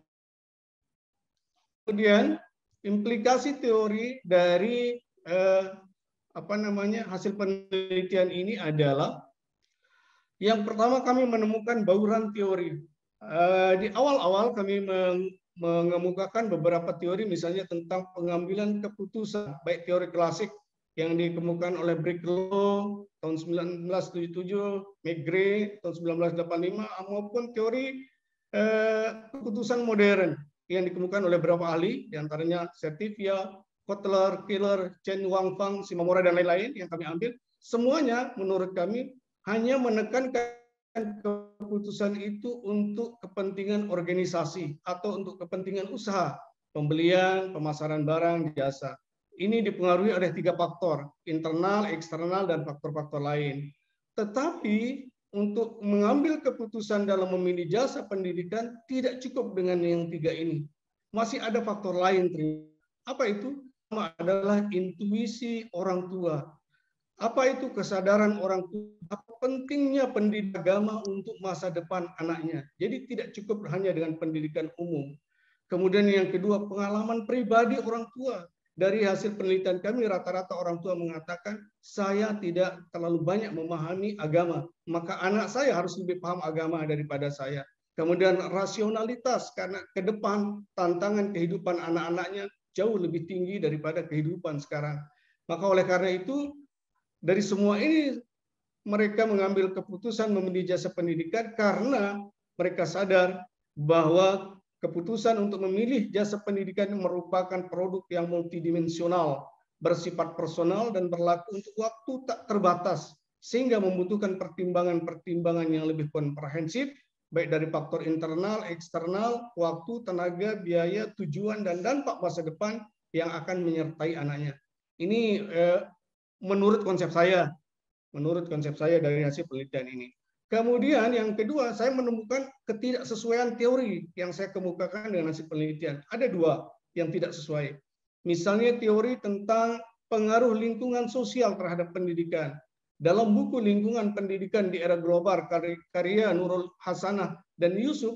Kemudian implikasi teori dari eh, apa namanya hasil penelitian ini adalah yang pertama kami menemukan bauran teori. Eh, di awal-awal kami mengemukakan beberapa teori, misalnya tentang pengambilan keputusan, baik teori klasik yang dikemukakan oleh Bricklow tahun seribu sembilan ratus tujuh puluh tujuh, McGray tahun seribu sembilan ratus delapan puluh lima, maupun teori eh, keputusan modern yang dikemukakan oleh beberapa ahli, diantaranya Sertivia, Kotler, Killer, Chen Wangfang, Shimamura, dan lain-lain yang kami ambil. Semuanya menurut kami hanya menekankan keputusan itu untuk kepentingan organisasi atau untuk kepentingan usaha, pembelian, pemasaran barang, jasa. Ini dipengaruhi oleh tiga faktor, internal, eksternal, dan faktor-faktor lain. Tetapi untuk mengambil keputusan dalam memilih jasa pendidikan tidak cukup dengan yang tiga ini. Masih ada faktor lain. Apa itu? Pertama adalah intuisi orang tua. Apa itu kesadaran orang tua? Apa pentingnya pendidikan agama untuk masa depan anaknya? Jadi tidak cukup hanya dengan pendidikan umum. Kemudian yang kedua, pengalaman pribadi orang tua. dari hasil penelitian kami rata-rata orang tua mengatakan saya tidak terlalu banyak memahami agama, maka anak saya harus lebih paham agama daripada saya. Kemudian rasionalitas, karena ke depan tantangan kehidupan anak-anaknya jauh lebih tinggi daripada kehidupan sekarang. Maka oleh karena itu dari semua ini mereka mengambil keputusan memilih jasa pendidikan karena mereka sadar bahwa keputusan untuk memilih jasa pendidikan merupakan produk yang multidimensional, bersifat personal dan berlaku untuk waktu tak terbatas, sehingga membutuhkan pertimbangan-pertimbangan yang lebih komprehensif, baik dari faktor internal, eksternal, waktu, tenaga, biaya, tujuan, dan dampak masa depan yang akan menyertai anaknya. Ini eh, menurut konsep saya, menurut konsep saya dari hasil penelitian ini. Kemudian yang kedua, saya menemukan ketidaksesuaian teori yang saya kemukakan dengan hasil penelitian. Ada dua yang tidak sesuai. Misalnya teori tentang pengaruh lingkungan sosial terhadap pendidikan. Dalam buku Lingkungan Pendidikan di Era Global karya Nurul Hasanah dan Yusuf,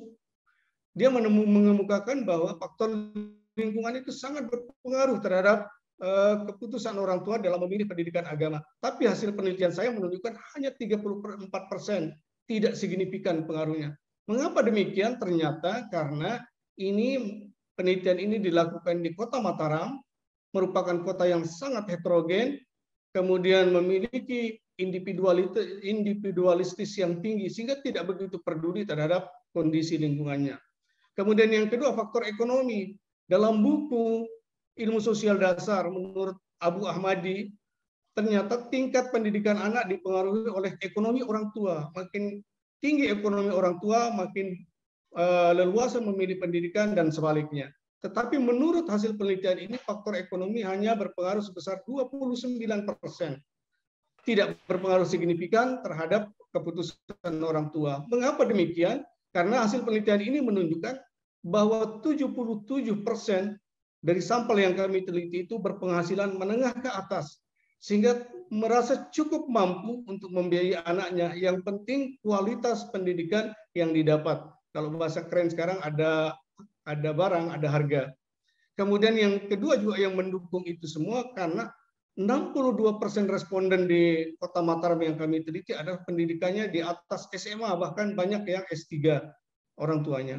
dia mengemukakan bahwa faktor lingkungan itu sangat berpengaruh terhadap uh, keputusan orang tua dalam memilih pendidikan agama. Tapi hasil penelitian saya menunjukkan hanya tiga puluh empat persen, tidak signifikan pengaruhnya. Mengapa demikian? Ternyata karena ini penelitian ini dilakukan di Kota Mataram, merupakan kota yang sangat heterogen, kemudian memiliki individualitas individualistis yang tinggi sehingga tidak begitu peduli terhadap kondisi lingkungannya. Kemudian yang kedua, faktor ekonomi. Dalam buku Ilmu Sosial Dasar menurut Abu Ahmadi, ternyata tingkat pendidikan anak dipengaruhi oleh ekonomi orang tua. Makin tinggi ekonomi orang tua, makin uh, leluasa memilih pendidikan dan sebaliknya. Tetapi menurut hasil penelitian ini, faktor ekonomi hanya berpengaruh sebesar dua puluh sembilan persen. Tidak berpengaruh signifikan terhadap keputusan orang tua. Mengapa demikian? Karena hasil penelitian ini menunjukkan bahwa tujuh puluh tujuh persen dari sampel yang kami teliti itu berpenghasilan menengah ke atas, sehingga merasa cukup mampu untuk membiayai anaknya. Yang penting kualitas pendidikan yang didapat. Kalau bahasa keren sekarang ada ada barang, ada harga. Kemudian yang kedua juga yang mendukung itu semua karena enam puluh dua persen responden di Kota Mataram yang kami teliti adalah pendidikannya di atas S M A, bahkan banyak yang S tiga orang tuanya.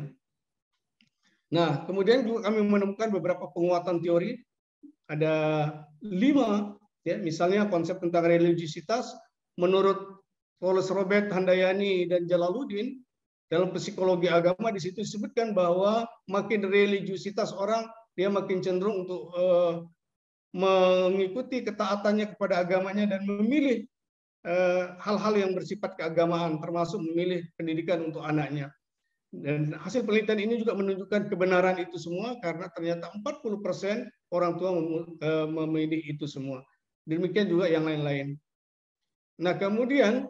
Nah, kemudian juga kami menemukan beberapa penguatan teori. Ada lima, ya, misalnya konsep tentang religiusitas. Menurut Wallace Robert, Handayani, dan Jalaluddin, dalam psikologi agama di situ disebutkan bahwa makin religiusitas orang, dia makin cenderung untuk uh, mengikuti ketaatannya kepada agamanya dan memilih hal-hal uh, yang bersifat keagamaan, termasuk memilih pendidikan untuk anaknya. Dan hasil penelitian ini juga menunjukkan kebenaran itu semua karena ternyata empat puluh persen orang tua memilih itu semua. Demikian juga yang lain-lain. Nah, kemudian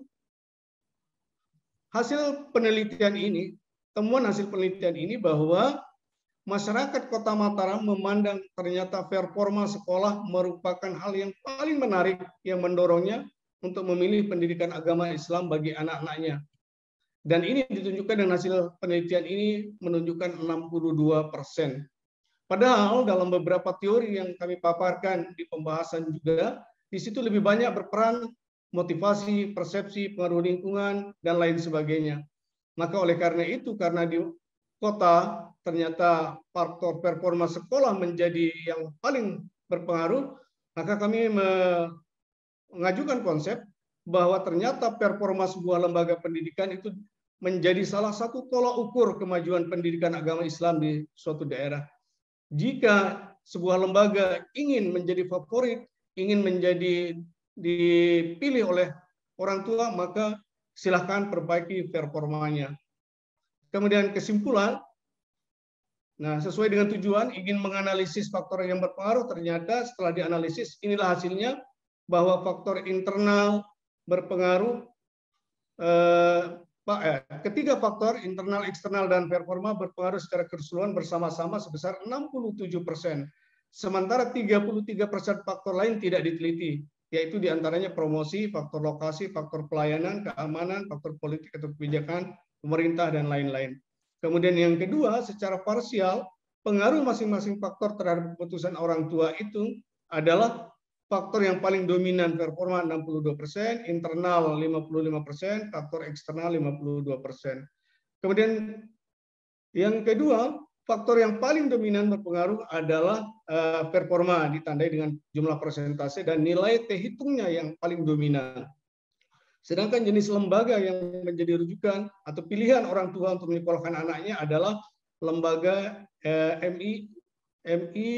hasil penelitian ini, temuan hasil penelitian ini bahwa masyarakat Kota Mataram memandang ternyata performa sekolah merupakan hal yang paling menarik yang mendorongnya untuk memilih pendidikan agama Islam bagi anak-anaknya. Dan ini ditunjukkan dengan hasil penelitian ini menunjukkan enam puluh dua persen. Padahal dalam beberapa teori yang kami paparkan di pembahasan juga, di situ lebih banyak berperan motivasi, persepsi, pengaruh lingkungan, dan lain sebagainya. Maka oleh karena itu, karena di kota ternyata faktor performa sekolah menjadi yang paling berpengaruh, maka kami mengajukan konsep bahwa ternyata performa sebuah lembaga pendidikan itu menjadi salah satu tolak ukur kemajuan pendidikan agama Islam di suatu daerah. Jika sebuah lembaga ingin menjadi favorit, ingin menjadi dipilih oleh orang tua, maka silahkan perbaiki performanya. Kemudian kesimpulan, nah sesuai dengan tujuan, ingin menganalisis faktor yang berpengaruh, ternyata setelah dianalisis, inilah hasilnya, bahwa faktor internal berpengaruh, eh, Eh, ketiga faktor internal, eksternal, dan performa berpengaruh secara keseluruhan bersama-sama sebesar enam puluh tujuh persen. Sementara tiga puluh tiga persen faktor lain tidak diteliti, yaitu diantaranya promosi, faktor lokasi, faktor pelayanan, keamanan, faktor politik atau kebijakan, pemerintah, dan lain-lain. Kemudian yang kedua, secara parsial, pengaruh masing-masing faktor terhadap keputusan orang tua itu adalah faktor yang paling dominan performa enam puluh dua persen, internal lima puluh lima persen, faktor eksternal lima puluh dua persen. Kemudian yang kedua, faktor yang paling dominan berpengaruh adalah uh, performa ditandai dengan jumlah persentase dan nilai T hitungnya yang paling dominan. Sedangkan jenis lembaga yang menjadi rujukan atau pilihan orang tua untuk menyekolahkan anaknya adalah lembaga uh, M I, M I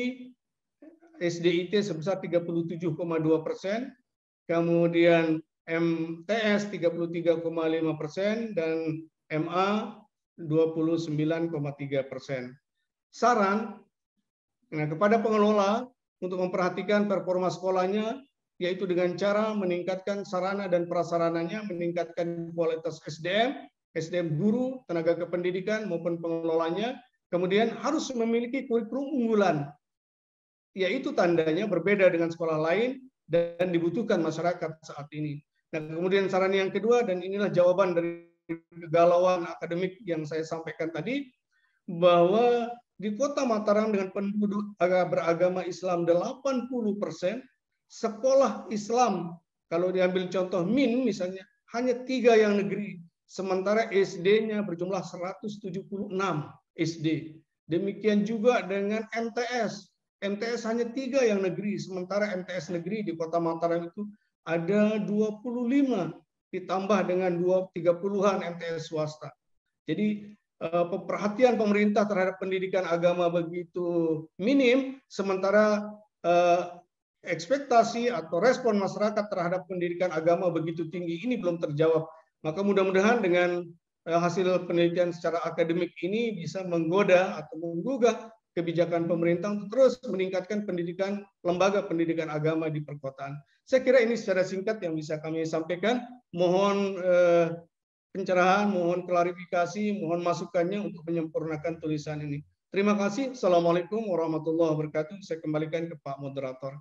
S D I T sebesar tiga puluh tujuh koma dua persen, kemudian M T S tiga puluh tiga koma lima persen, dan M A dua puluh sembilan koma tiga persen. Saran nah, kepada pengelola untuk memperhatikan performa sekolahnya, yaitu dengan cara meningkatkan sarana dan prasarananya, meningkatkan kualitas S D M, S D M guru, tenaga kependidikan maupun pengelolanya, kemudian harus memiliki kurikulum unggulan, yaitu tandanya berbeda dengan sekolah lain dan dibutuhkan masyarakat saat ini. Nah, kemudian saran yang kedua, dan inilah jawaban dari kegalauan akademik yang saya sampaikan tadi, bahwa di Kota Mataram dengan penduduk beragama Islam delapan puluh persen, sekolah Islam, kalau diambil contoh M I N misalnya, hanya tiga yang negeri, sementara S D-nya berjumlah seratus tujuh puluh enam S D. Demikian juga dengan M T S. M T S hanya tiga yang negeri, sementara M T S negeri di Kota Mataram itu ada dua puluh lima, ditambah dengan tiga puluhan M T S swasta. Jadi perhatian pemerintah terhadap pendidikan agama begitu minim, sementara ekspektasi atau respon masyarakat terhadap pendidikan agama begitu tinggi. Ini belum terjawab. Maka mudah-mudahan dengan hasil penelitian secara akademik ini bisa menggoda atau menggugah kebijakan pemerintah untuk terus meningkatkan pendidikan lembaga pendidikan agama di perkotaan. Saya kira ini secara singkat yang bisa kami sampaikan. Mohon eh, pencerahan, mohon klarifikasi, mohon masukannya untuk menyempurnakan tulisan ini. Terima kasih. Assalamualaikum warahmatullahi wabarakatuh. Saya kembalikan ke Pak Moderator.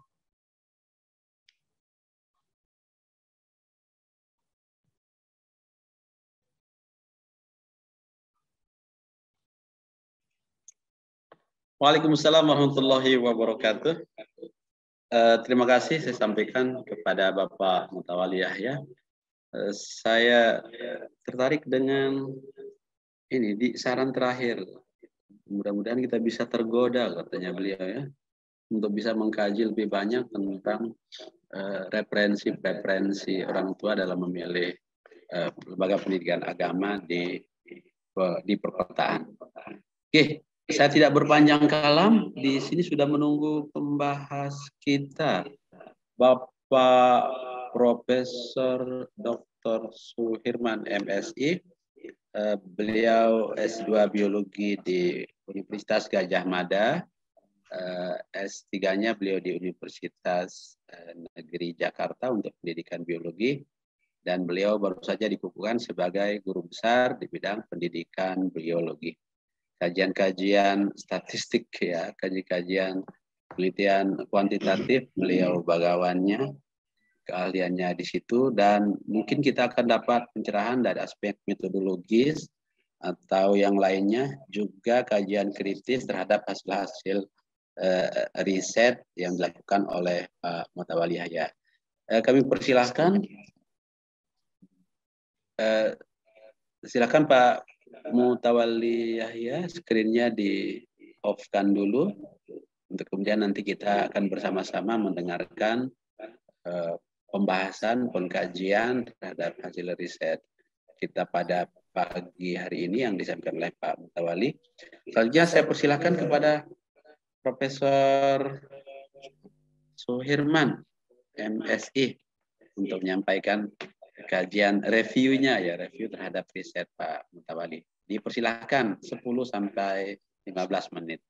Waalaikumsalam warahmatullahi wabarakatuh. Uh, terima kasih saya sampaikan kepada Bapak Mutawalli Yahya. Uh, saya tertarik dengan ini di saran terakhir. Mudah-mudahan kita bisa tergoda, katanya beliau ya, untuk bisa mengkaji lebih banyak tentang referensi-referensi uh, orang tua dalam memilih uh, lembaga pendidikan agama di di perkotaan. Oke. Okay. Saya tidak berpanjang kalam, di sini sudah menunggu pembahas kita, Bapak Profesor Doktor Suhirman M Si. Beliau S dua Biologi di Universitas Gadjah Mada, S tiga-nya beliau di Universitas Negeri Jakarta untuk pendidikan biologi, dan beliau baru saja dikukuhkan sebagai guru besar di bidang pendidikan biologi. Kajian-kajian statistik ya, kajian-kajian penelitian kuantitatif beliau bagawannya, keahliannya di situ, dan mungkin kita akan dapat pencerahan dari aspek metodologis atau yang lainnya, juga kajian kritis terhadap hasil-hasil uh, riset yang dilakukan oleh Pak Mutawalli Yahya. Uh, kami persilahkan, uh, silakan Pak Mutawalli Yahya, screen-nya di off-kan dulu, untuk kemudian nanti kita akan bersama-sama mendengarkan uh, pembahasan, pengkajian terhadap hasil riset kita pada pagi hari ini yang disampaikan oleh Pak Mutawalli. Selanjutnya saya persilahkan kepada Profesor Suhirman M Si untuk menyampaikan kajian reviewnya ya, review terhadap riset Pak Mutawalli. Dipersilahkan sepuluh sampai lima belas menit.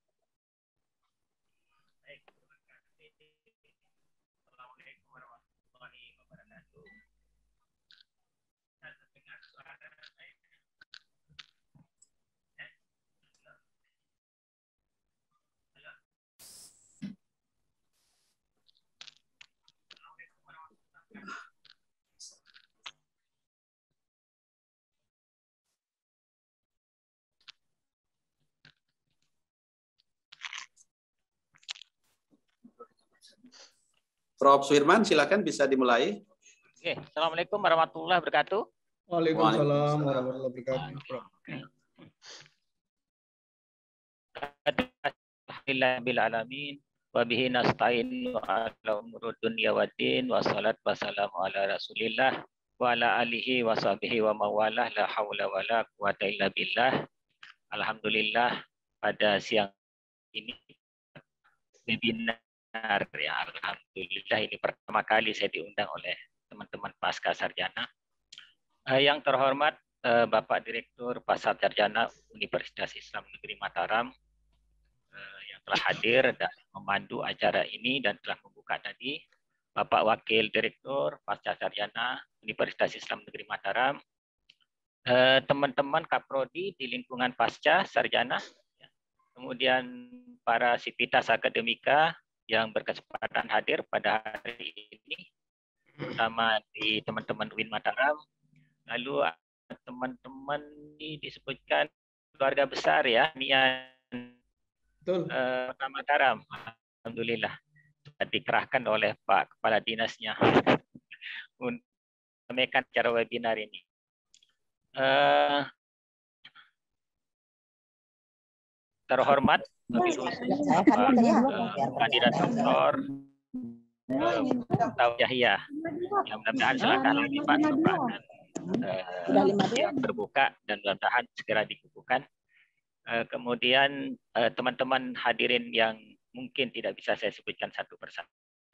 Prof Suhirman, silakan bisa dimulai. Oke, Assalamualaikum warahmatullahi wabarakatuh. Waalaikumsalam warahmatullahi wabarakatuh. Alhamdulillahirabbil alamin wa bihi nasta'in ala umuri dunya waddin wassalatu wassalamu ala Rasulillah wa ala alihi wa sahbihi wa mawalah la haula wala quwata illa billah. Alhamdulillah pada siang ini webinar ya, alhamdulillah ini pertama kali saya diundang oleh teman-teman pasca sarjana. Eh, yang terhormat eh, Bapak Direktur Pasca Sarjana Universitas Islam Negeri Mataram eh, yang telah hadir dan memandu acara ini dan telah membuka tadi, Bapak Wakil Direktur Pasca Sarjana Universitas Islam Negeri Mataram, teman-teman eh, Kaprodi di lingkungan Pasca Sarjana, ya. Kemudian para sivitas akademika yang berkesempatan hadir pada hari ini, terutama di teman-teman U I N Mataram, lalu teman-teman ini disebutkan keluarga besar ya, Nian uh, Mataram, alhamdulillah sudah dikerahkan oleh Pak Kepala Dinasnya untuk menyampaikan cara webinar ini. Uh, terhormat kandidat doktor Tahu Yahya, yang mudah-mudahan silakan lagi Pak merupakan uh, yang terbuka dan mudah-mudahan segera dikukuhkan. Uh, kemudian teman-teman uh, hadirin yang mungkin tidak bisa saya sebutkan satu persatu.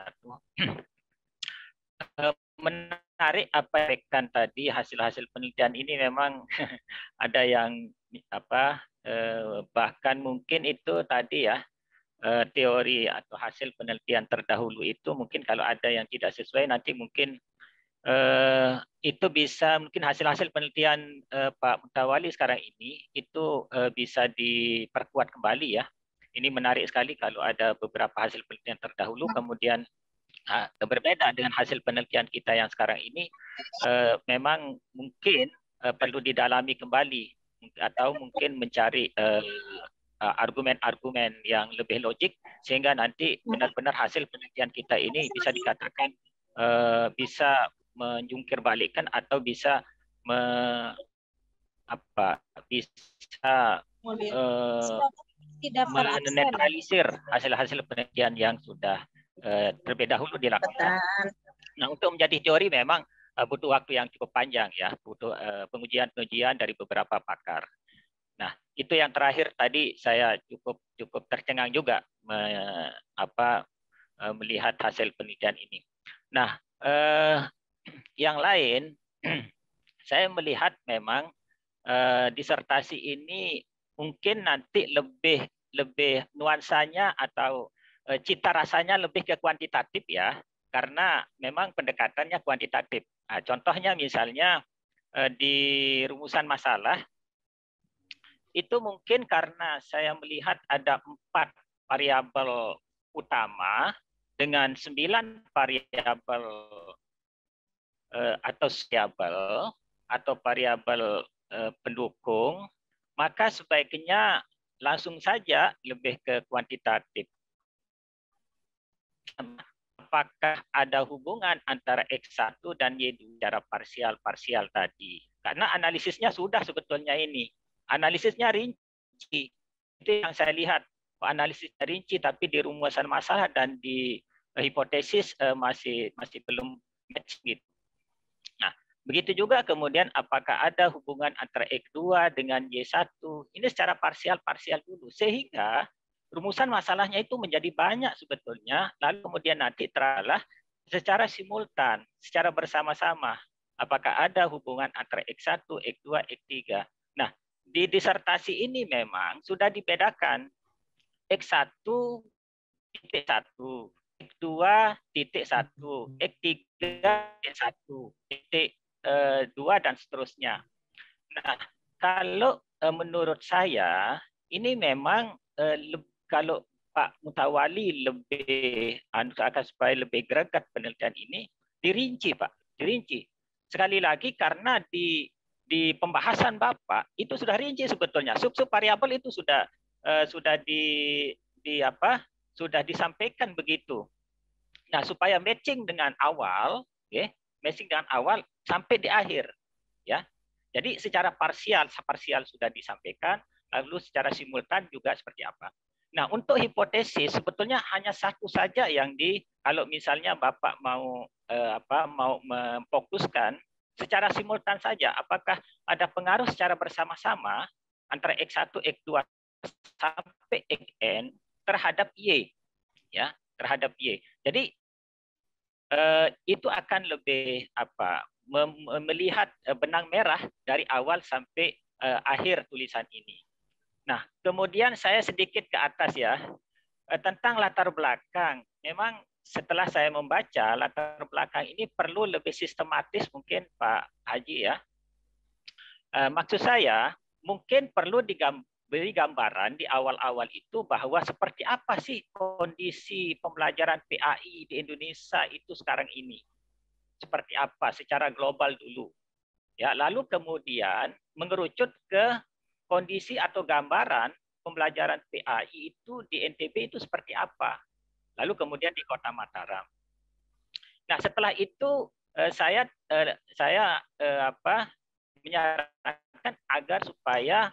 uh, menarik apa yang rekan tadi, hasil-hasil penelitian ini memang ada yang apa uh, bahkan mungkin itu tadi ya, teori atau hasil penelitian terdahulu itu mungkin kalau ada yang tidak sesuai nanti mungkin eh, itu bisa mungkin hasil-hasil penelitian eh, Pak Mutawali sekarang ini itu eh, bisa diperkuat kembali ya. Ini menarik sekali kalau ada beberapa hasil penelitian terdahulu kemudian ah, berbeda dengan hasil penelitian kita yang sekarang ini eh, memang mungkin eh, perlu didalami kembali atau mungkin mencari eh, argumen-argumen yang lebih logik sehingga nanti benar-benar hasil penelitian kita ini bisa dikatakan uh, bisa menjungkir balikkan atau bisa me, apa bisa uh, menetralisir hasil-hasil penelitian yang sudah uh, terlebih dahulu dilakukan. Nah, untuk menjadi teori memang uh, butuh waktu yang cukup panjang ya, butuh uh, pengujian-pengujian dari beberapa pakar. Nah, itu yang terakhir tadi saya cukup cukup tercengang juga me, apa, melihat hasil penelitian ini. Nah, eh, yang lain saya melihat memang eh, disertasi ini mungkin nanti lebih lebih nuansanya atau eh, cita rasanya lebih ke kuantitatif ya, karena memang pendekatannya kuantitatif. Nah, contohnya misalnya eh, di rumusan masalah itu mungkin karena saya melihat ada empat variabel utama dengan sembilan variabel eh, atau variabel atau variabel eh, pendukung, maka sebaiknya langsung saja lebih ke kuantitatif. Apakah ada hubungan antara X satu dan Y dua secara parsial-parsial tadi? Karena analisisnya sudah sebetulnya ini. Analisisnya rinci, itu yang saya lihat, analisisnya rinci, tapi di rumusan masalah dan di hipotesis uh, masih masih belum match gitu. Nah, begitu juga kemudian apakah ada hubungan antara X dua dengan Y satu, ini secara parsial-parsial dulu, sehingga rumusan masalahnya itu menjadi banyak sebetulnya, lalu kemudian nanti teralah secara simultan, secara bersama-sama, apakah ada hubungan antara X satu, X dua, X tiga. Nah, di disertasi ini memang sudah dibedakan X satu titik satu, X dua titik satu, X tiga titik satu, titik dua dan seterusnya. Nah, kalau menurut saya ini memang kalau Pak Mutawali lebih akan supaya lebih greget penelitian ini dirinci Pak, dirinci. Sekali lagi karena di di pembahasan Bapak itu sudah rinci sebetulnya, sub-sub variabel itu sudah uh, sudah di di apa sudah disampaikan begitu. Nah, supaya matching dengan awal, ya, matching dengan awal sampai di akhir, ya. Jadi secara parsial, parsial sudah disampaikan, lalu secara simultan juga seperti apa. Nah, untuk hipotesis sebetulnya hanya satu saja yang di, kalau misalnya Bapak mau eh, apa mau memfokuskan secara simultan saja, apakah ada pengaruh secara bersama-sama antara X satu, X dua sampai X N terhadap Y, ya, terhadap Y. Jadi eh, itu akan lebih apa melihat benang merah dari awal sampai uh, akhir tulisan ini. Nah, kemudian saya sedikit ke atas ya, uh, tentang latar belakang. Memang setelah saya membaca latar belakang ini perlu lebih sistematis mungkin Pak Haji ya. Uh, maksud saya mungkin perlu diberi gambaran di awal-awal itu bahwa seperti apa sih kondisi pembelajaran P A I di Indonesia itu sekarang ini. Seperti apa secara global dulu. Ya, lalu kemudian mengerucut ke kondisi atau gambaran pembelajaran P A I itu di N T B itu seperti apa. Lalu kemudian di Kota Mataram. Nah, setelah itu saya saya apa menyarankan agar supaya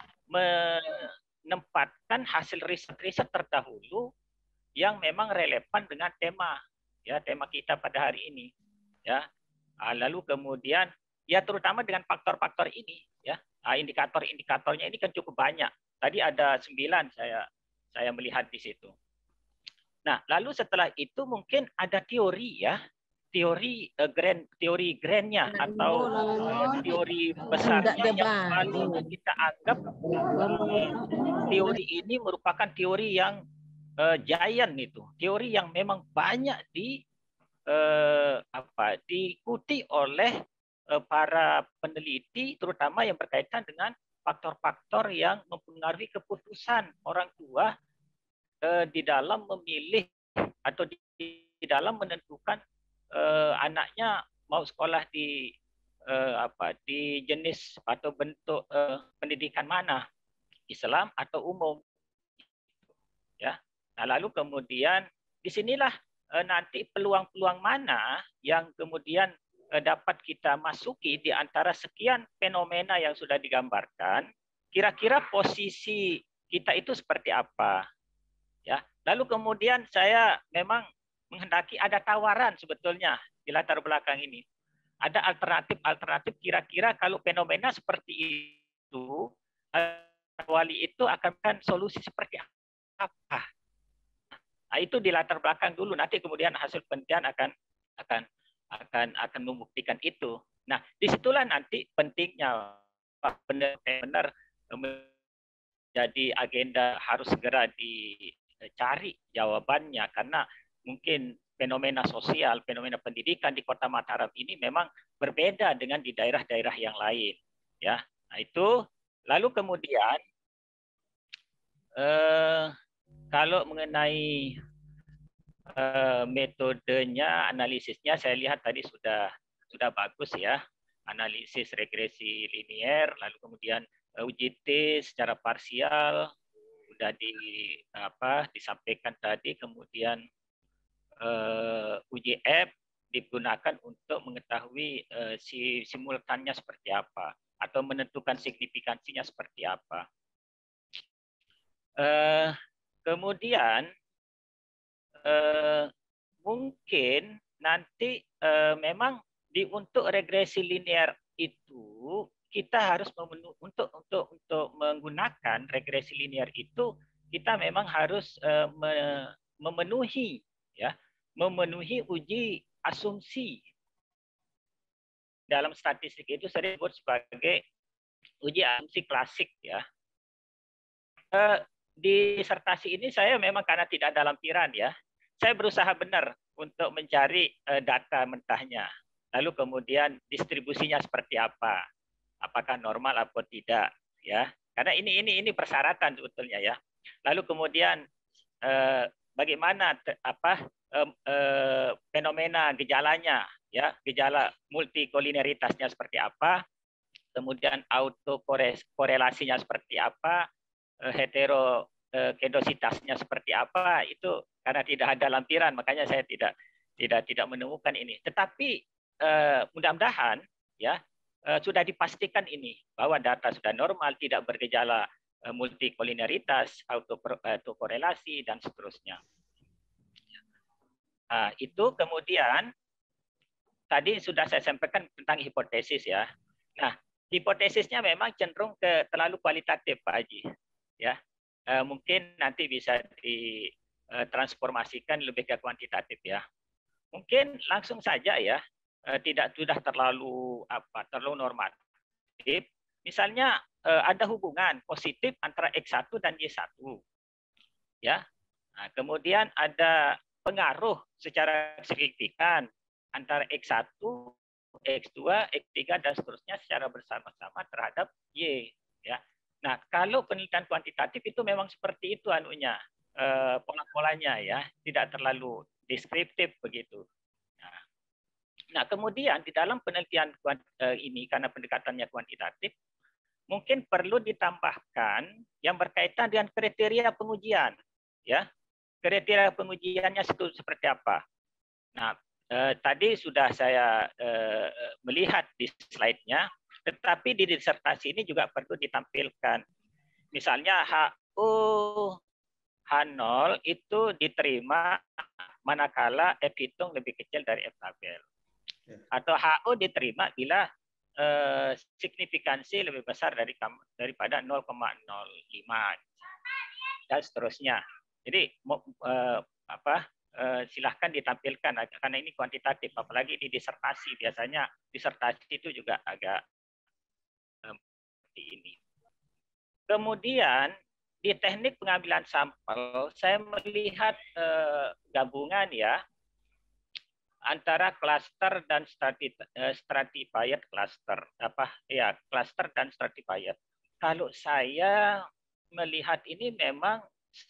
menempatkan hasil riset-riset terdahulu yang memang relevan dengan tema ya tema kita pada hari ini. Ya, lalu kemudian ya terutama dengan faktor-faktor ini ya, indikator-indikatornya ini kan cukup banyak. Tadi ada sembilan saya saya melihat di situ. Nah, lalu setelah itu mungkin ada teori ya, teori uh, grand teori grandnya atau uh, teori besarnya yang paling kita anggap um, teori ini merupakan teori yang uh, giant itu, teori yang memang banyak di Eh, apa diikuti oleh eh, para peneliti terutama yang berkaitan dengan faktor-faktor yang mempengaruhi keputusan orang tua eh, di dalam memilih atau di, di dalam menentukan eh, anaknya mau sekolah di eh, apa di jenis atau bentuk eh, pendidikan mana, Islam atau umum ya. Nah, lalu kemudian disinilah nanti peluang-peluang mana yang kemudian dapat kita masuki di antara sekian fenomena yang sudah digambarkan, kira-kira posisi kita itu seperti apa. Ya, lalu kemudian saya memang menghendaki ada tawaran sebetulnya di latar belakang ini. Ada alternatif-alternatif kira-kira kalau fenomena seperti itu, wali itu akan kan solusi seperti apa. Nah, itu di latar belakang dulu, nanti kemudian hasil penelitian akan akan akan akan membuktikan itu. Nah, disitulah nanti pentingnya benar-benar menjadi agenda harus segera dicari jawabannya karena mungkin fenomena sosial, fenomena pendidikan di Kota Mataram ini memang berbeda dengan di daerah-daerah yang lain. Ya, nah itu lalu kemudian eh, kalau mengenai uh, metodenya, analisisnya, saya lihat tadi sudah sudah bagus ya, analisis regresi linier, lalu kemudian uh, U J T secara parsial sudah di apa disampaikan tadi, kemudian uh, U J F digunakan untuk mengetahui uh, si simultannya seperti apa atau menentukan signifikansinya seperti apa. Uh, Kemudian eh, mungkin nanti eh, memang di untuk regresi linear itu kita harus memenu, untuk untuk untuk menggunakan regresi linear itu kita memang harus eh, me, memenuhi ya memenuhi uji asumsi. Dalam statistik itu sering disebut sebagai uji asumsi klasik ya. Eh, Di disertasi ini saya memang karena tidak ada lampiran ya, saya berusaha benar untuk mencari data mentahnya. Lalu kemudian distribusinya seperti apa, apakah normal atau tidak ya? Karena ini ini ini persyaratan sebetulnya ya. Lalu kemudian eh, bagaimana apa eh, eh, fenomena gejalanya ya, gejala multikolineritasnya seperti apa, kemudian autokorelasinya seperti apa, heterokedositasnya seperti apa, itu karena tidak ada lampiran makanya saya tidak tidak tidak menemukan ini. Tetapi eh, mudah-mudahan ya eh, sudah dipastikan ini bahwa data sudah normal, tidak bergejala eh, multikoliniaritas, autokorelasi dan seterusnya. Nah, itu kemudian tadi sudah saya sampaikan tentang hipotesis ya. Nah, hipotesisnya memang cenderung ke terlalu kualitatif, Pak Haji. Ya, eh, mungkin nanti bisa ditransformasikan lebih ke kuantitatif ya. Mungkin langsung saja ya, eh, tidak sudah terlalu apa, terlalu normatif. Misalnya eh, ada hubungan positif antara X satu dan Y satu. Ya. Nah, kemudian ada pengaruh secara signifikan antara X satu, X dua, X tiga dan seterusnya secara bersama-sama terhadap Y ya. Nah, kalau penelitian kuantitatif itu memang seperti itu anunya, eh, pola-polanya ya, tidak terlalu deskriptif begitu. Nah, nah, kemudian di dalam penelitian eh, ini karena pendekatannya kuantitatif, mungkin perlu ditambahkan yang berkaitan dengan kriteria pengujian ya. Kriteria pengujiannya seperti apa? Nah, eh, tadi sudah saya eh, melihat di slide-nya, tetapi di disertasi ini juga perlu ditampilkan. Misalnya H U H nol itu diterima manakala F hitung lebih kecil dari F label. Atau H U diterima bila eh, signifikansi lebih besar dari daripada nol koma nol lima dan seterusnya. Jadi eh, apa eh, silahkan ditampilkan karena ini kuantitatif, apalagi di disertasi biasanya disertasi itu juga agak eh, seperti ini. Kemudian di teknik pengambilan sampel saya melihat eh, gabungan ya antara cluster dan stratified cluster apa ya cluster dan stratified. Kalau saya melihat ini memang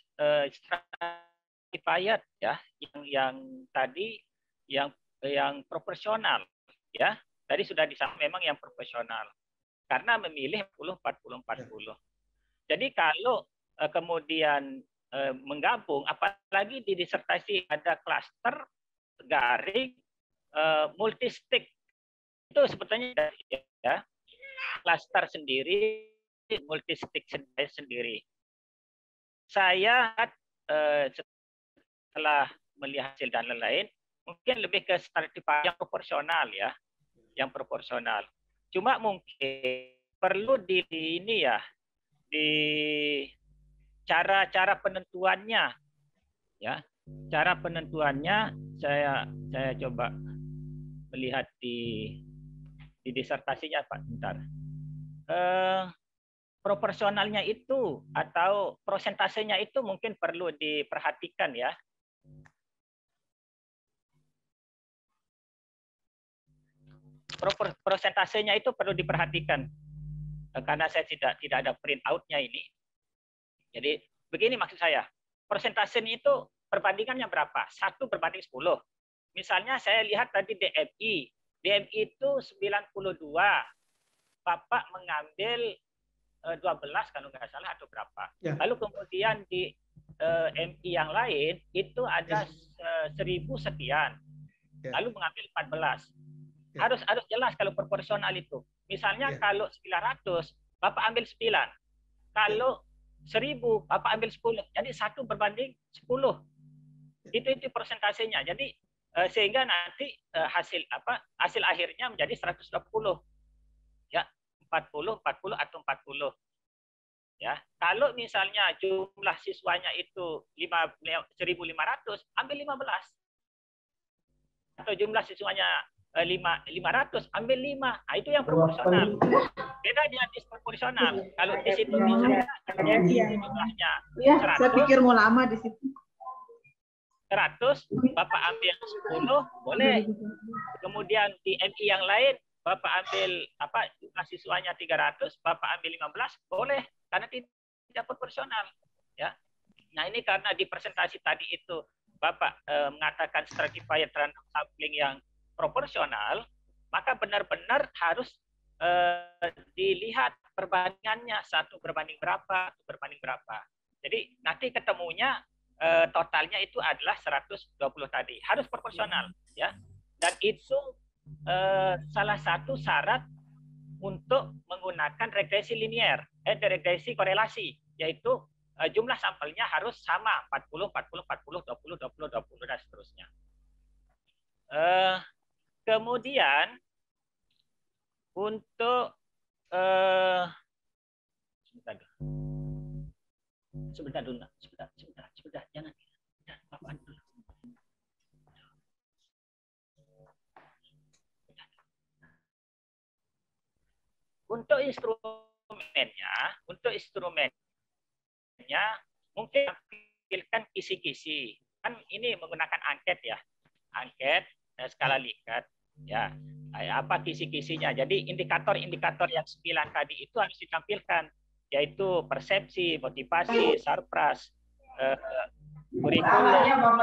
stratified ya yang yang tadi yang yang proporsional ya tadi sudah disampaikan memang yang proporsional karena memilih empat puluh empat puluh empat puluh. Jadi kalau eh, kemudian eh, menggabung apalagi di disertasi ada cluster garing eh, multistig itu sebetulnya ya cluster sendiri multistig sendiri. Saya eh, setelah melihat hasil dan lain-lain, mungkin lebih ke stratified yang proporsional ya, yang proporsional. Cuma mungkin perlu di ini ya, di cara-cara penentuannya, ya, cara penentuannya saya saya coba melihat di di disertasinya Pak, bentar. Eh, proporsionalnya itu atau prosentasenya itu mungkin perlu diperhatikan ya. Prosentasenya itu perlu diperhatikan karena saya tidak tidak ada print out-nya ini. Jadi begini maksud saya, prosentasenya itu perbandingannya berapa? Satu berbanding sepuluh. Misalnya saya lihat tadi D M I, D M I itu sembilan puluh dua, Bapak mengambil dua belas kalau nggak salah atau berapa. Ya. Lalu kemudian di uh, M I yang lain itu ada uh, seribu sekian. Ya. Lalu mengambil empat belas. Ya. Harus harus jelas kalau proporsional itu. Misalnya ya. Kalau sembilan ratus, Bapak ambil sembilan. Kalau ya. seribu, Bapak ambil sepuluh. Jadi satu berbanding sepuluh. Ya. Itu itu persentasenya. Jadi uh, sehingga nanti uh, hasil apa? Hasil akhirnya menjadi seratus dua puluh. Ya. empat puluh, empat puluh atau empat puluh. Ya, kalau misalnya jumlah siswanya itu seribu lima ratus, ambil lima belas. Atau jumlah siswanya lima ratus, ambil lima. Nah, itu yang proporsional. Beda dengan disproporsional. Kalau di situ misalnya jumlahnya ya, saya pikir mau lama di situ. seratus, Bapak ambil sepuluh, boleh. Kemudian di M I yang lain Bapak ambil apa jumlah siswanya tiga ratus, Bapak ambil lima belas, boleh karena tidak proporsional, ya. Nah, ini karena di presentasi tadi itu Bapak eh, mengatakan stratified random sampling yang proporsional, maka benar-benar harus eh, dilihat perbandingannya satu berbanding berapa, satu berbanding berapa. Jadi nanti ketemunya eh, totalnya itu adalah seratus dua puluh tadi. Harus proporsional, ya. Dan itu eh, salah satu syarat untuk menggunakan regresi linier, eh, regresi korelasi, yaitu eh, jumlah sampelnya harus sama, empat puluh, empat puluh, empat puluh, dua puluh, dua puluh, dua puluh, dan seterusnya. Eh, kemudian untuk eh, sebentar dulu, sebentar dulu, sebentar, sebentar, sebentar, jangan, sebentar, Bapak dulu. Untuk instrumennya, untuk instrumennya mungkin tampilkan kisi-kisi. Kan ini menggunakan angket ya, angket skala Likert ya. Apa kisi-kisinya? Jadi indikator-indikator yang sembilan tadi itu harus ditampilkan, yaitu persepsi, motivasi, sarpras, eh, kurikulum,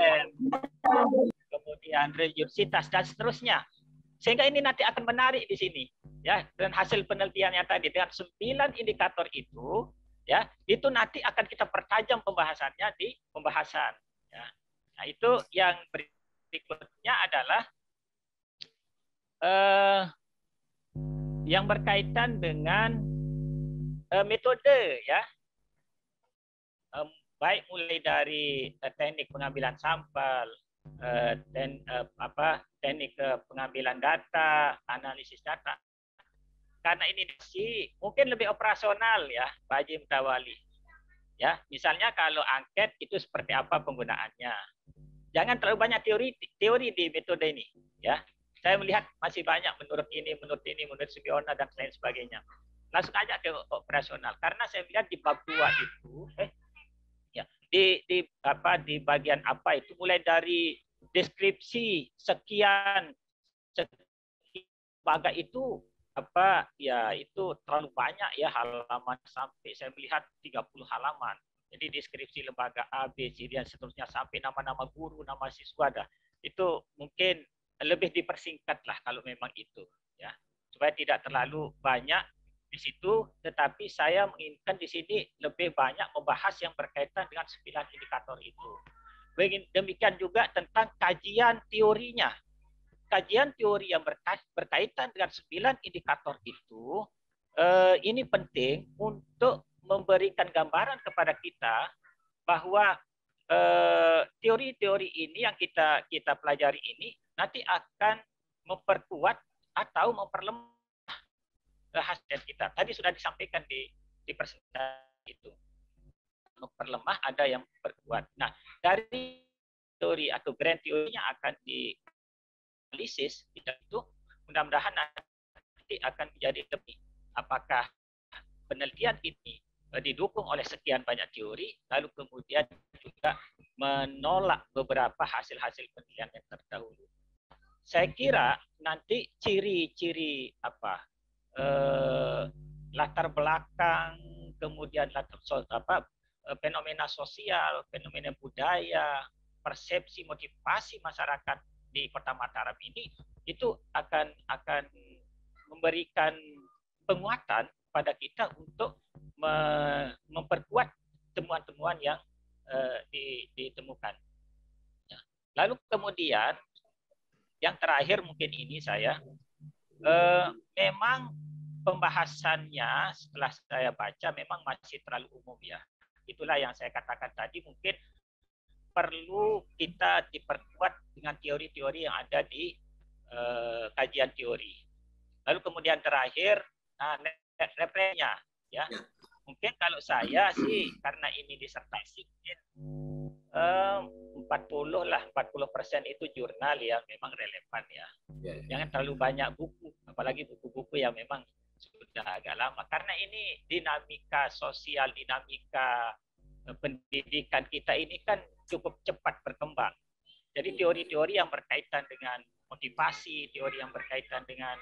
kemudian religiositas dan seterusnya. Sehingga ini nanti akan menarik di sini, ya. Dan hasil penelitiannya tadi dengan sembilan indikator itu, ya, itu nanti akan kita pertajam pembahasannya di pembahasan. Ya. Nah, itu yang berikutnya adalah eh, yang berkaitan dengan eh, metode, ya, eh, baik mulai dari eh, teknik pengambilan sampel, eh, dan eh, apa teknik eh, pengambilan data, analisis data. Karena ini sih mungkin lebih operasional ya, Pak Haji Mutawali. Ya, misalnya kalau angket itu seperti apa penggunaannya. Jangan terlalu banyak teori teori di metode ini, ya. Saya melihat masih banyak menurut ini, menurut ini, menurut Sugiona dan lain sebagainya. Langsung aja ke operasional. Karena saya melihat di bab dua itu, eh, ya, di, di apa di bagian apa itu mulai dari deskripsi sekian, sekian baga itu apa ya itu terlalu banyak ya halaman, sampai saya melihat tiga puluh halaman. Jadi deskripsi lembaga A, B, C dan seterusnya sampai nama-nama guru, nama siswa dah. Itu mungkin lebih dipersingkat lah kalau memang itu, ya, supaya tidak terlalu banyak di situ. Tetapi saya menginginkan di sini lebih banyak membahas yang berkaitan dengan sembilan indikator itu. Demikian juga tentang kajian teorinya. Kajian teori yang berkaitan dengan sembilan indikator itu, eh, ini penting untuk memberikan gambaran kepada kita bahwa teori-teori eh, ini yang kita kita pelajari ini nanti akan memperkuat atau memperlemah hasil kita. Tadi sudah disampaikan di di presentasi itu. Memperlemah ada yang memperkuat. Nah, dari teori atau grand teorinya akan di analisis itu, mudah-mudahan nanti akan menjadi lebih apakah penelitian ini didukung oleh sekian banyak teori, lalu kemudian juga menolak beberapa hasil-hasil penelitian yang terdahulu. Saya kira nanti ciri-ciri apa eh, latar belakang, kemudian latar apa fenomena sosial, fenomena budaya, persepsi, motivasi masyarakat di Kota Mataram ini itu akan akan memberikan penguatan pada kita untuk me memperkuat temuan-temuan yang uh, ditemukan. Ya. Lalu kemudian yang terakhir mungkin ini saya uh, memang pembahasannya setelah saya baca memang masih terlalu umum ya. Itulah yang saya katakan tadi, mungkin perlu kita diperkuat dengan teori-teori yang ada di uh, kajian teori. Lalu kemudian terakhir, nah, referensinya, ya. Mungkin kalau saya sih karena ini disertasi mungkin um, empat puluh lah, empat puluh persen itu jurnal yang memang relevan ya. Jangan terlalu banyak buku, apalagi buku-buku yang memang sudah agak lama. Karena ini dinamika sosial, dinamika pendidikan kita ini kan cukup cepat berkembang. Jadi teori-teori yang berkaitan dengan motivasi, teori yang berkaitan dengan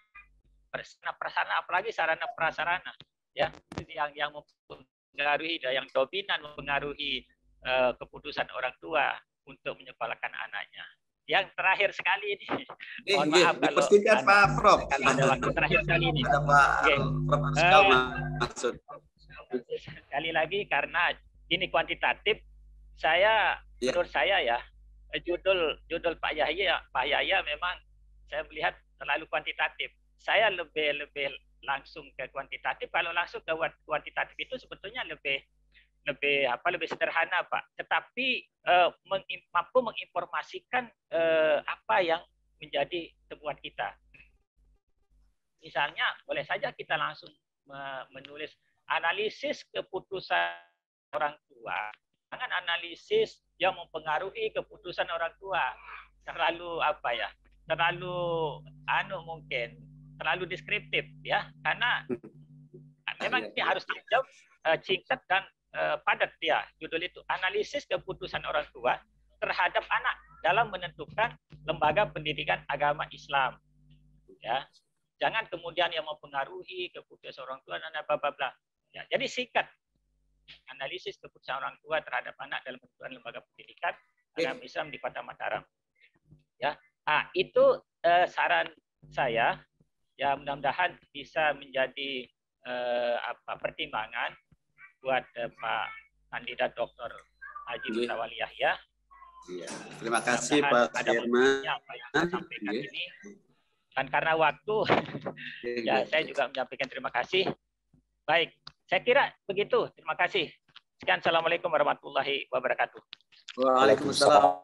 prasarana, apalagi sarana prasarana, ya, yang yang mempengaruhi, yang dominan mempengaruhi uh, keputusan orang tua untuk menyekolahkan anaknya. Yang terakhir sekali ini, eh, mohon maaf eh, kalau ada, Pak Prof. Sekali ada waktu terakhir sekali ini. Ada Pak okay. Prof. Uh, maksud. Sekali lagi karena ini kuantitatif, saya Ya. menurut saya ya judul judul Pak Yahya Pak Yahya memang saya melihat terlalu kuantitatif. Saya lebih lebih langsung ke kuantitatif. Kalau langsung ke kuantitatif itu sebetulnya lebih lebih apa lebih sederhana, Pak. Tetapi eh, meng, mampu menginformasikan eh, apa yang menjadi temuan kita. Misalnya boleh saja kita langsung menulis analisis keputusan orang tua. Jangan analisis yang mempengaruhi keputusan orang tua. Terlalu apa ya? Terlalu anu mungkin terlalu deskriptif ya, karena memang ini harus dijawab uh, singkat dan uh, padat ya. Judul itu analisis keputusan orang tua terhadap anak dalam menentukan lembaga pendidikan agama Islam. Ya, jangan kemudian yang mempengaruhi keputusan orang tua dan apa bla bla. Ya, jadi singkat. Analisis keputusan orang tua terhadap anak dalam menentukan lembaga pendidikan agama Islam di Kota Mataram. Ya, ah, itu uh, saran saya. Ya, mudah-mudahan bisa menjadi uh, apa pertimbangan buat uh, Pak Kandidat Doktor Haji Mutawalli Yahya. Ya, terima kasih Pak Firman. Sampaikan ini. Dan karena waktu, ya saya juga menyampaikan terima kasih. Baik, saya kira begitu. Terima kasih. Sekian, assalamualaikum warahmatullahi wabarakatuh. Waalaikumsalam.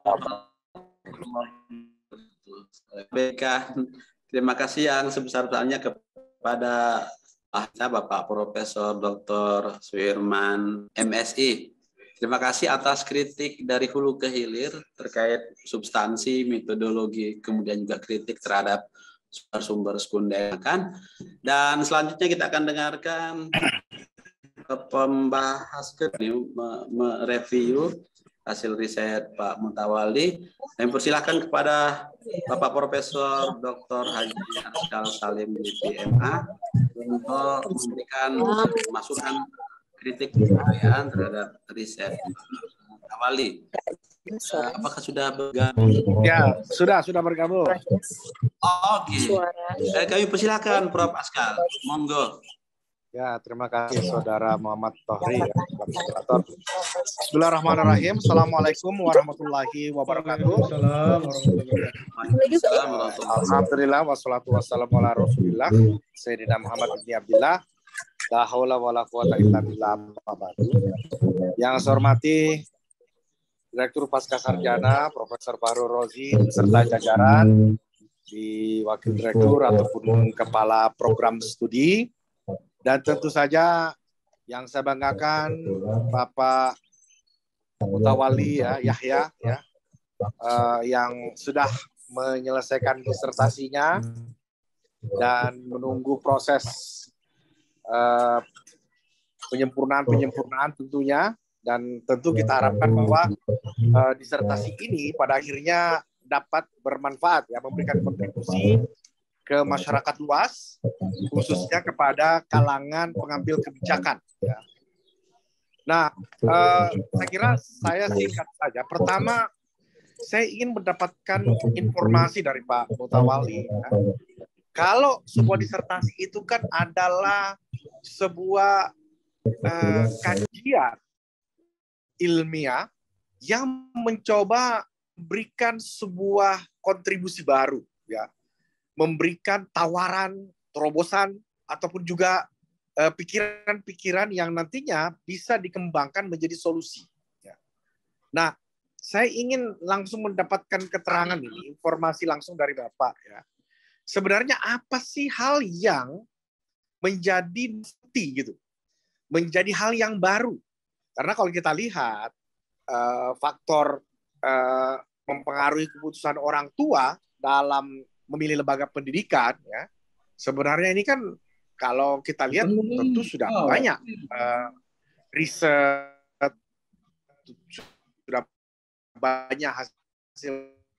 Baik, terima kasih yang sebesar-besarnya kepada Bapak Profesor Doktor Suhirman M Si. Terima kasih atas kritik dari hulu ke hilir terkait substansi, metodologi, kemudian juga kritik terhadap sumber-sumber sekunder. Dan selanjutnya kita akan dengarkan pembahas ini mereview hasil riset Pak Mutawalli. Saya persilahkan kepada Bapak Profesor Doktor Haji Arsyad Salim D P M A untuk memberikan masukan kritik penilaian terhadap riset Mutawalli. Uh, apakah sudah bergabung? Ya, sudah, sudah bergabung. Oh, oke. Okay. Kami persilakan Prof Askal. Monggo. Ya, terima kasih Saudara Muhammad Tohri ya, moderator. Bismillahirrahmanirrahim. Assalamualaikum warahmatullahi wabarakatuh. Alhamdulillah wassalatu wassalamu ala Rasulillah Sayyidina Muhammad bin Abdillah. La haula wala quwata illa billah. Yang saya hormati Direktur Pasca Sarjana Profesor Fahrul Rozi beserta jajaran di Wakil Direktur ataupun Kepala Program Studi. Dan tentu saja yang saya banggakan Bapak Mutawalli ya, Yahya ya, uh, yang sudah menyelesaikan disertasinya dan menunggu proses uh, penyempurnaan-penyempurnaan tentunya. Dan tentu kita harapkan bahwa uh, disertasi ini pada akhirnya dapat bermanfaat ya, memberikan kontribusi ke masyarakat luas, khususnya kepada kalangan pengambil kebijakan. Ya. Nah, uh, saya kira saya singkat saja. Pertama, saya ingin mendapatkan informasi dari Pak Mutawalli. Ya. Kalau sebuah disertasi itu kan adalah sebuah uh, kajian ilmiah yang mencoba memberikan sebuah kontribusi baru, ya, memberikan tawaran, terobosan ataupun juga pikiran-pikiran uh, yang nantinya bisa dikembangkan menjadi solusi. Ya. Nah, saya ingin langsung mendapatkan keterangan ini, informasi langsung dari Bapak. Ya. Sebenarnya apa sih hal yang menjadi bukti gitu, menjadi hal yang baru? Karena kalau kita lihat uh, faktor uh, mempengaruhi keputusan orang tua dalam memilih lembaga pendidikan, ya sebenarnya ini kan kalau kita lihat tentu sudah banyak uh, riset, sudah banyak hasil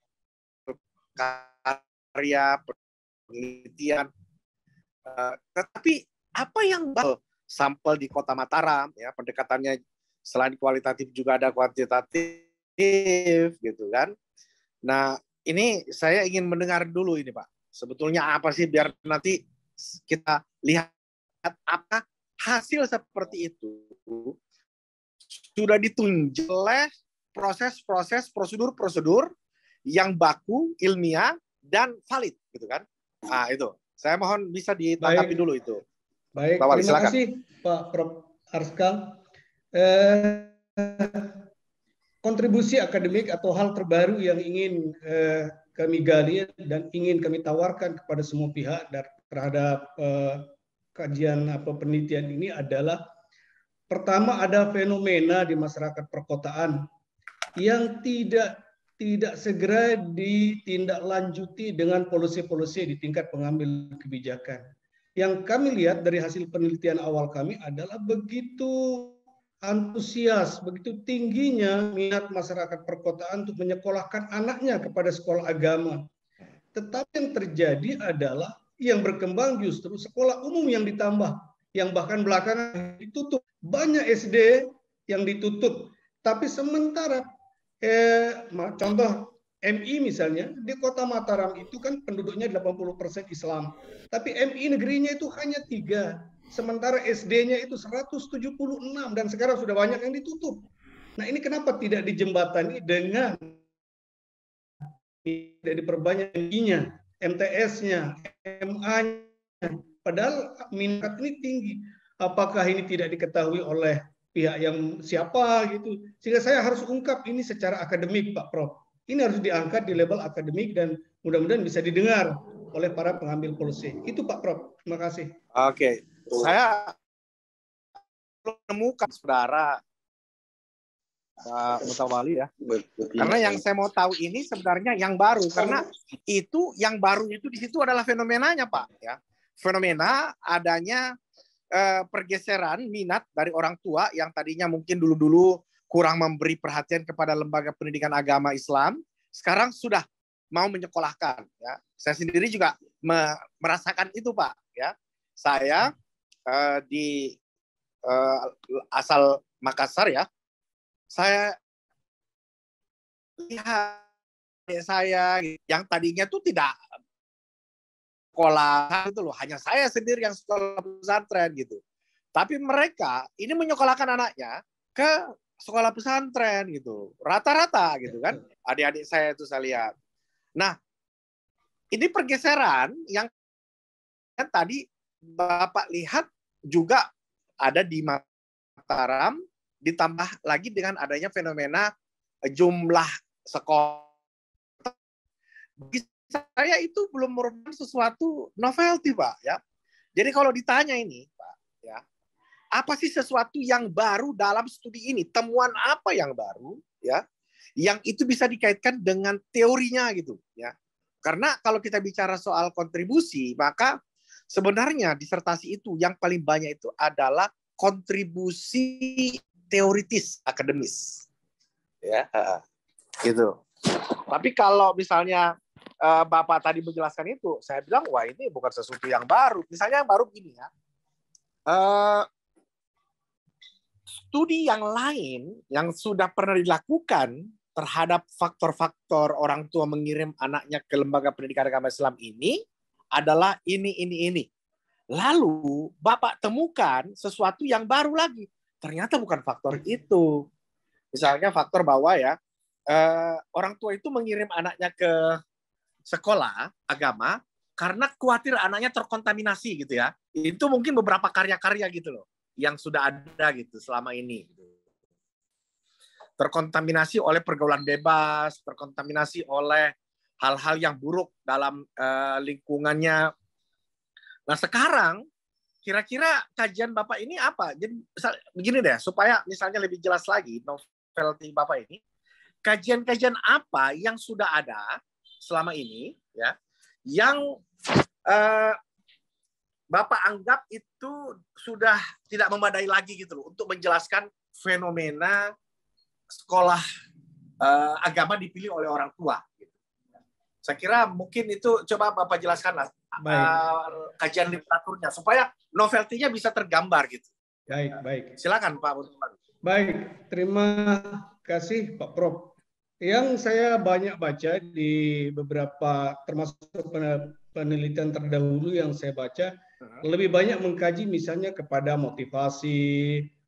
karya penelitian, uh, tetapi apa yang bakal sampel di Kota Mataram, ya pendekatannya selain kualitatif juga ada kuantitatif, gitu kan. Nah, ini saya ingin mendengar dulu ini Pak. Sebetulnya apa sih biar nanti kita lihat apa hasil seperti itu sudah ditunjuk oleh proses-proses, prosedur-prosedur yang baku, ilmiah, dan valid, gitu kan? Ah itu. Saya mohon bisa ditanggapi dulu itu. Baik, Pak Wali, terima silakan. kasih Pak Prof Arskal. Eh, kontribusi akademik atau hal terbaru yang ingin eh, kami gali dan ingin kami tawarkan kepada semua pihak terhadap eh, kajian apa penelitian ini adalah pertama, ada fenomena di masyarakat perkotaan yang tidak tidak segera ditindaklanjuti dengan polisi-polisi di tingkat pengambil kebijakan. Yang kami lihat dari hasil penelitian awal kami adalah begitu antusias, begitu tingginya minat masyarakat perkotaan untuk menyekolahkan anaknya kepada sekolah agama. Tetapi yang terjadi adalah yang berkembang justru sekolah umum yang ditambah, yang bahkan belakangan ditutup. Banyak S D yang ditutup. Tapi sementara, eh, contoh M I misalnya, di kota Mataram itu kan penduduknya delapan puluh persen Islam. Tapi M I negerinya itu hanya tiga. Sementara S D-nya itu seratus tujuh puluh enam dan sekarang sudah banyak yang ditutup. Nah ini kenapa tidak dijembatani dengan tidak diperbanyak M I-nya, M T S-nya, M A-nya. Padahal minat ini tinggi. Apakah ini tidak diketahui oleh pihak yang siapa gitu? Sehingga saya harus ungkap ini secara akademik, Pak Prof. Ini harus diangkat di level akademik dan mudah-mudahan bisa didengar oleh para pengambil polisi. Itu Pak Prof. Terima kasih. Oke, saya menemukan saudara Pak Mutawali ya. Karena yang saya mau tahu ini sebenarnya yang baru, karena itu yang baru itu di situ adalah fenomenanya, Pak. Ya, fenomena adanya eh, pergeseran minat dari orang tua yang tadinya mungkin dulu-dulu kurang memberi perhatian kepada lembaga pendidikan agama Islam, sekarang sudah mau menyekolahkan. Ya, saya sendiri juga me merasakan itu, Pak. Ya, saya eh, di eh, asal Makassar ya. Saya lihat saya yang tadinya tuh tidak sekolah itu loh, hanya saya sendiri yang sekolah pesantren gitu. Tapi mereka ini menyekolahkan anaknya ke sekolah pesantren gitu, rata-rata gitu kan, adik-adik saya itu saya lihat. Nah, ini pergeseran yang kan tadi Bapak lihat juga ada di Mataram. Ditambah lagi dengan adanya fenomena jumlah sekolah. Bagi saya itu belum merupakan sesuatu novelty, Pak. Ya. Jadi kalau ditanya ini, Pak, ya, apa sih sesuatu yang baru dalam studi ini? Temuan apa yang baru, ya, yang itu bisa dikaitkan dengan teorinya gitu, ya? Karena kalau kita bicara soal kontribusi, maka sebenarnya disertasi itu yang paling banyak itu adalah kontribusi teoritis akademis, ya, gitu. Tapi kalau misalnya uh, Bapak tadi menjelaskan itu, saya bilang wah ini bukan sesuatu yang baru. Misalnya yang baru begini ya, uh, studi yang lain yang sudah pernah dilakukan terhadap faktor-faktor orang tua mengirim anaknya ke lembaga pendidikan agama Islam ini adalah ini, ini, ini. Lalu Bapak temukan sesuatu yang baru lagi. Ternyata bukan faktor itu. Misalnya faktor bahwa ya eh, orang tua itu mengirim anaknya ke sekolah agama karena khawatir anaknya terkontaminasi gitu ya. Itu mungkin beberapa karya-karya gitu loh yang sudah ada gitu selama ini. Terkontaminasi oleh pergaulan bebas, terkontaminasi oleh hal-hal yang buruk dalam eh, lingkungannya. Nah sekarang kira-kira kajian Bapak ini apa? Jadi begini deh, supaya misalnya lebih jelas lagi novelty Bapak ini, kajian-kajian apa yang sudah ada selama ini, ya, yang eh, Bapak anggap itu sudah tidak memadai lagi gitu loh untuk menjelaskan fenomena sekolah eh, agama dipilih oleh orang tua. Gitu. Saya kira mungkin itu coba Bapak jelaskan lah. Uh, kajian literaturnya supaya novelty-nya bisa tergambar gitu. Baik, baik. Silakan Pak Mutawali. Baik, terima kasih Pak Prof. Yang saya banyak baca di beberapa termasuk penelitian terdahulu yang saya baca, uh-huh. lebih banyak mengkaji misalnya kepada motivasi,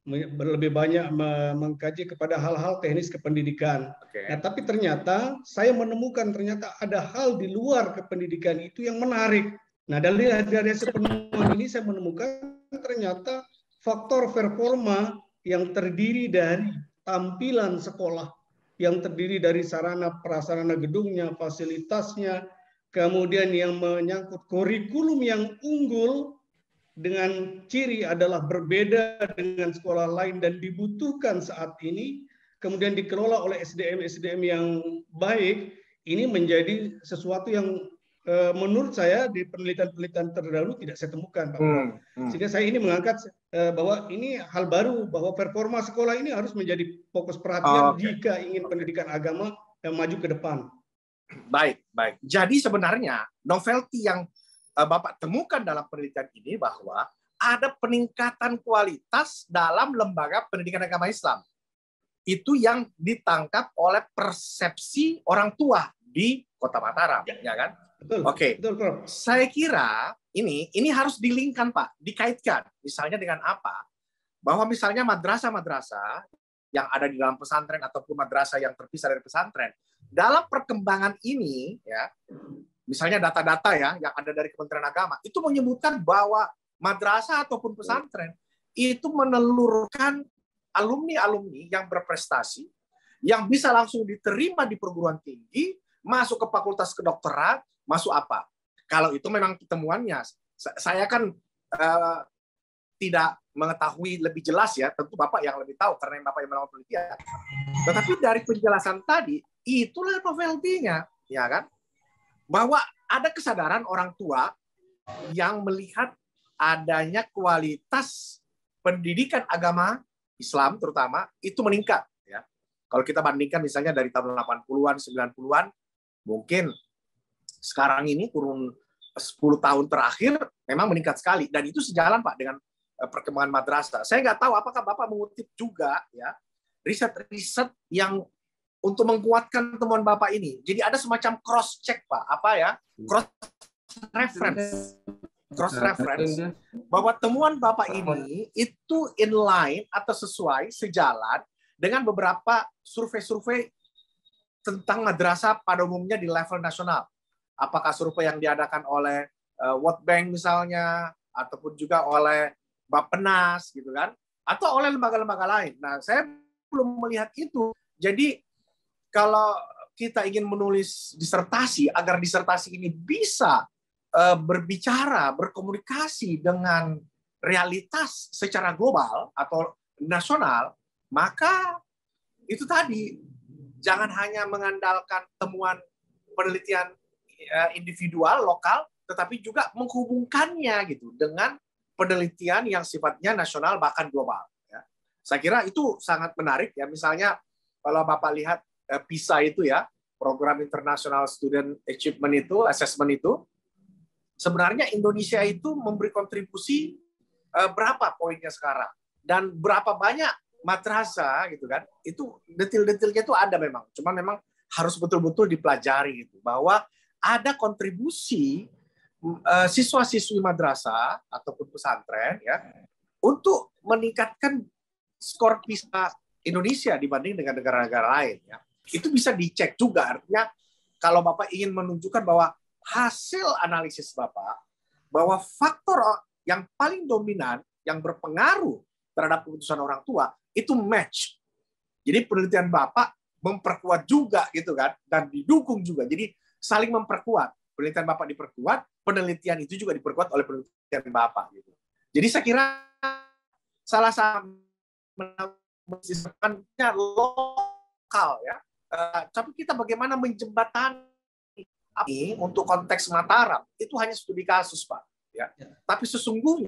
lebih banyak mengkaji kepada hal-hal teknis kependidikan. Oke. Nah, tapi ternyata saya menemukan ternyata ada hal di luar kependidikan itu yang menarik. Nah, dari dari hasil penemuan ini saya menemukan ternyata faktor performa yang terdiri dari tampilan sekolah, yang terdiri dari sarana prasarana gedungnya, fasilitasnya, kemudian yang menyangkut kurikulum yang unggul dengan ciri adalah berbeda dengan sekolah lain dan dibutuhkan saat ini, kemudian dikelola oleh S D M S D M yang baik, ini menjadi sesuatu yang eh, menurut saya di penelitian-penelitian terdahulu tidak saya temukan, Pak Prof. Hmm, hmm. Sehingga saya ini mengangkat eh, bahwa ini hal baru, bahwa performa sekolah ini harus menjadi fokus perhatian oh, okay. jika ingin okay. pendidikan agama yang maju ke depan. Baik, baik. Jadi sebenarnya novelty yang Bapak temukan dalam penelitian ini bahwa ada peningkatan kualitas dalam lembaga pendidikan agama Islam. Itu yang ditangkap oleh persepsi orang tua di Kota Mataram, ya, ya kan? Betul. Oke. Betul, Prof. Saya kira ini ini harus dilingkan, Pak, dikaitkan. Misalnya dengan apa? Bahwa misalnya madrasah-madrasah yang ada di dalam pesantren ataupun madrasah yang terpisah dari pesantren, dalam perkembangan ini, ya. Misalnya data-data ya yang ada dari Kementerian Agama itu menyebutkan bahwa madrasah ataupun pesantren itu menelurkan alumni-alumni yang berprestasi, yang bisa langsung diterima di perguruan tinggi, masuk ke fakultas kedokteran, masuk apa? Kalau itu memang temuannya, saya kan uh, tidak mengetahui lebih jelas ya, tentu Bapak yang lebih tahu karena Bapak yang melakukan penelitian. Tetapi dari penjelasan tadi, itulah novelty-nya, ya kan? Bahwa ada kesadaran orang tua yang melihat adanya kualitas pendidikan agama Islam terutama itu meningkat ya. Kalau kita bandingkan misalnya dari tahun delapan puluhan, sembilan puluhan, mungkin sekarang ini kurun sepuluh tahun terakhir memang meningkat sekali dan itu sejalan Pak dengan perkembangan madrasah. Saya nggak tahu apakah Bapak mengutip juga ya riset-riset yang untuk menguatkan temuan Bapak ini. Jadi ada semacam cross check Pak, apa ya? Cross reference. Cross reference bahwa temuan Bapak ini itu inline atau sesuai sejalan dengan beberapa survei-survei tentang madrasah pada umumnya di level nasional. Apakah survei yang diadakan oleh uh, World Bank misalnya ataupun juga oleh Bappenas gitu kan, atau oleh lembaga-lembaga lain. Nah, saya belum melihat itu. Jadi kalau kita ingin menulis disertasi, agar disertasi ini bisa uh, berbicara, berkomunikasi dengan realitas secara global atau nasional, maka itu tadi, jangan hanya mengandalkan temuan penelitian uh, individual, lokal, tetapi juga menghubungkannya gitu dengan penelitian yang sifatnya nasional bahkan global. Ya. Saya kira itu sangat menarik ya. Misalnya kalau Bapak lihat PISA itu ya, Program International Student Achievement itu, assessment itu, sebenarnya Indonesia itu memberi kontribusi eh, berapa poinnya sekarang dan berapa banyak madrasah gitu kan? Itu detil-detilnya itu ada memang, cuma memang harus betul-betul dipelajari gitu bahwa ada kontribusi eh, siswa-siswi madrasah ataupun pesantren ya untuk meningkatkan skor PISA Indonesia dibanding dengan negara-negara lain ya. Itu bisa dicek juga, artinya kalau Bapak ingin menunjukkan bahwa hasil analisis Bapak, bahwa faktor yang paling dominan, yang berpengaruh terhadap keputusan orang tua, itu match. Jadi penelitian Bapak memperkuat juga gitu kan, dan didukung juga. Jadi saling memperkuat. Penelitian Bapak diperkuat, penelitian itu juga diperkuat oleh penelitian Bapak. Gitu. Jadi saya kira salah satu menentukan lokal ya. Uh, tapi kita bagaimana menjembatani ini untuk konteks Mataram itu hanya studi kasus Pak ya. Ya. Tapi sesungguhnya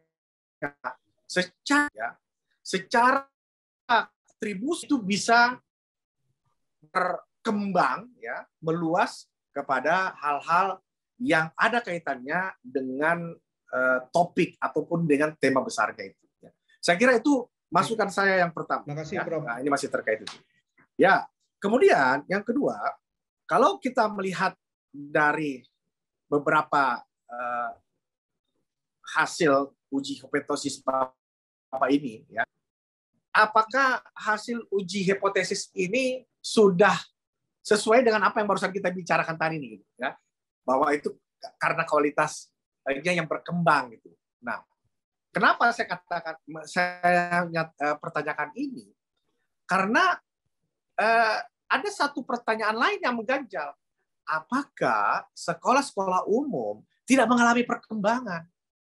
secara ya, secara atribusi itu bisa berkembang ya, meluas kepada hal-hal yang ada kaitannya dengan uh, topik ataupun dengan tema besarnya itu ya. Saya kira itu masukan saya yang pertama. Terima kasih, ya. Prof. Nah, ini masih terkait itu. Ya. Kemudian yang kedua, kalau kita melihat dari beberapa uh, hasil uji hipotesis Bapak ini, ya, apakah hasil uji hipotesis ini sudah sesuai dengan apa yang barusan kita bicarakan tadi nih, gitu, ya, bahwa itu karena kualitasnya yang berkembang gitu. Nah, kenapa saya katakan saya uh, pertanyakan ini? Karena uh, ada satu pertanyaan lain yang mengganjal. Apakah sekolah-sekolah umum tidak mengalami perkembangan?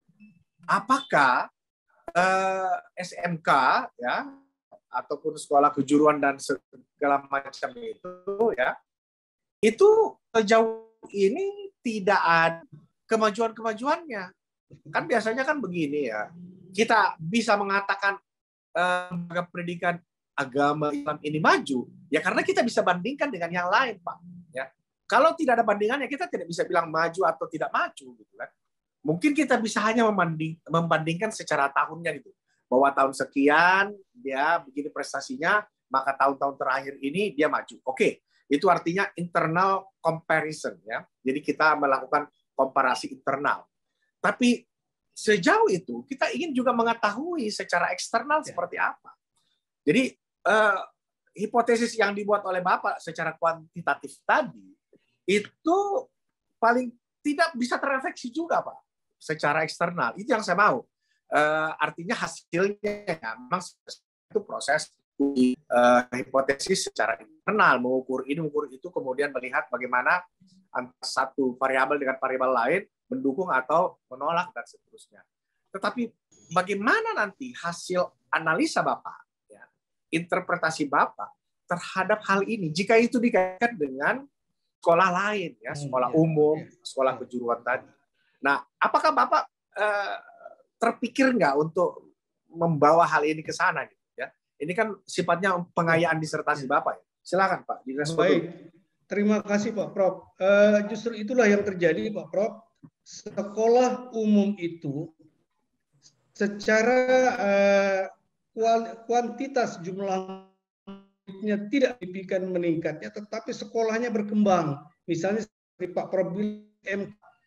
Apakah uh, S M K ya ataupun sekolah kejuruan dan segala macam itu ya itu sejauh ini tidak ada kemajuan-kemajuannya. Kan biasanya kan begini ya, kita bisa mengatakan uh, pendidikan agama Islam ini maju ya karena kita bisa bandingkan dengan yang lain, Pak, ya. Kalau tidak ada bandingannya kita tidak bisa bilang maju atau tidak maju gitu kan. Mungkin kita bisa hanya membanding, membandingkan secara tahunnya gitu. Bahwa tahun sekian dia begini prestasinya, maka tahun-tahun terakhir ini dia maju. Oke, itu artinya internal comparison ya. Jadi kita melakukan komparasi internal. Tapi sejauh itu kita ingin juga mengetahui secara eksternal seperti apa. Jadi eh, hipotesis yang dibuat oleh Bapak secara kuantitatif tadi itu paling tidak bisa terefleksi juga, Pak, secara eksternal. Itu yang saya mau. Uh, artinya hasilnya ya, memang itu proses uh, hipotesis secara internal, mengukur ini, mengukur itu, kemudian melihat bagaimana satu variabel dengan variabel lain mendukung atau menolak dan seterusnya. Tetapi bagaimana nanti hasil analisa Bapak, ya, interpretasi Bapak terhadap hal ini jika itu dikaitkan dengan sekolah lain, ya, sekolah umum, sekolah kejuruan tadi. Nah, apakah Bapak uh, terpikir nggak untuk membawa hal ini ke sana? Gitu, ya? Ini kan sifatnya pengayaan disertasi Bapak. Ya? Silakan Pak, direspon. Baik, terima kasih Pak Prof. Uh, justru itulah yang terjadi Pak Prof. Sekolah umum itu secara uh, kuantitas jumlah tidak signifikan meningkatnya, tetapi sekolahnya berkembang. Misalnya seperti Pak Prof bilang,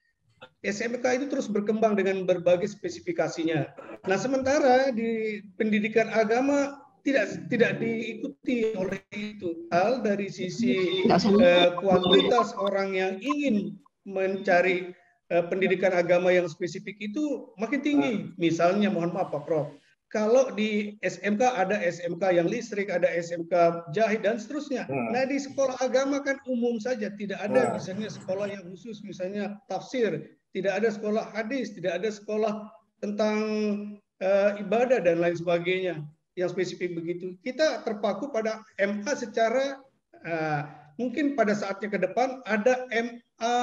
S M K itu terus berkembang dengan berbagai spesifikasinya. Nah, sementara di pendidikan agama tidak tidak diikuti oleh itu. Hal dari sisi uh, kuantitas orang yang ingin mencari uh, pendidikan agama yang spesifik itu makin tinggi. Misalnya, mohon maaf Pak Prof, kalau di S M K ada S M K yang listrik, ada S M K jahit dan seterusnya. Nah, di sekolah agama kan umum saja, tidak ada misalnya sekolah yang khusus, misalnya tafsir, tidak ada sekolah hadis, tidak ada sekolah tentang uh, ibadah dan lain sebagainya yang spesifik begitu. Kita terpaku pada M A secara uh, mungkin pada saatnya ke depan ada M A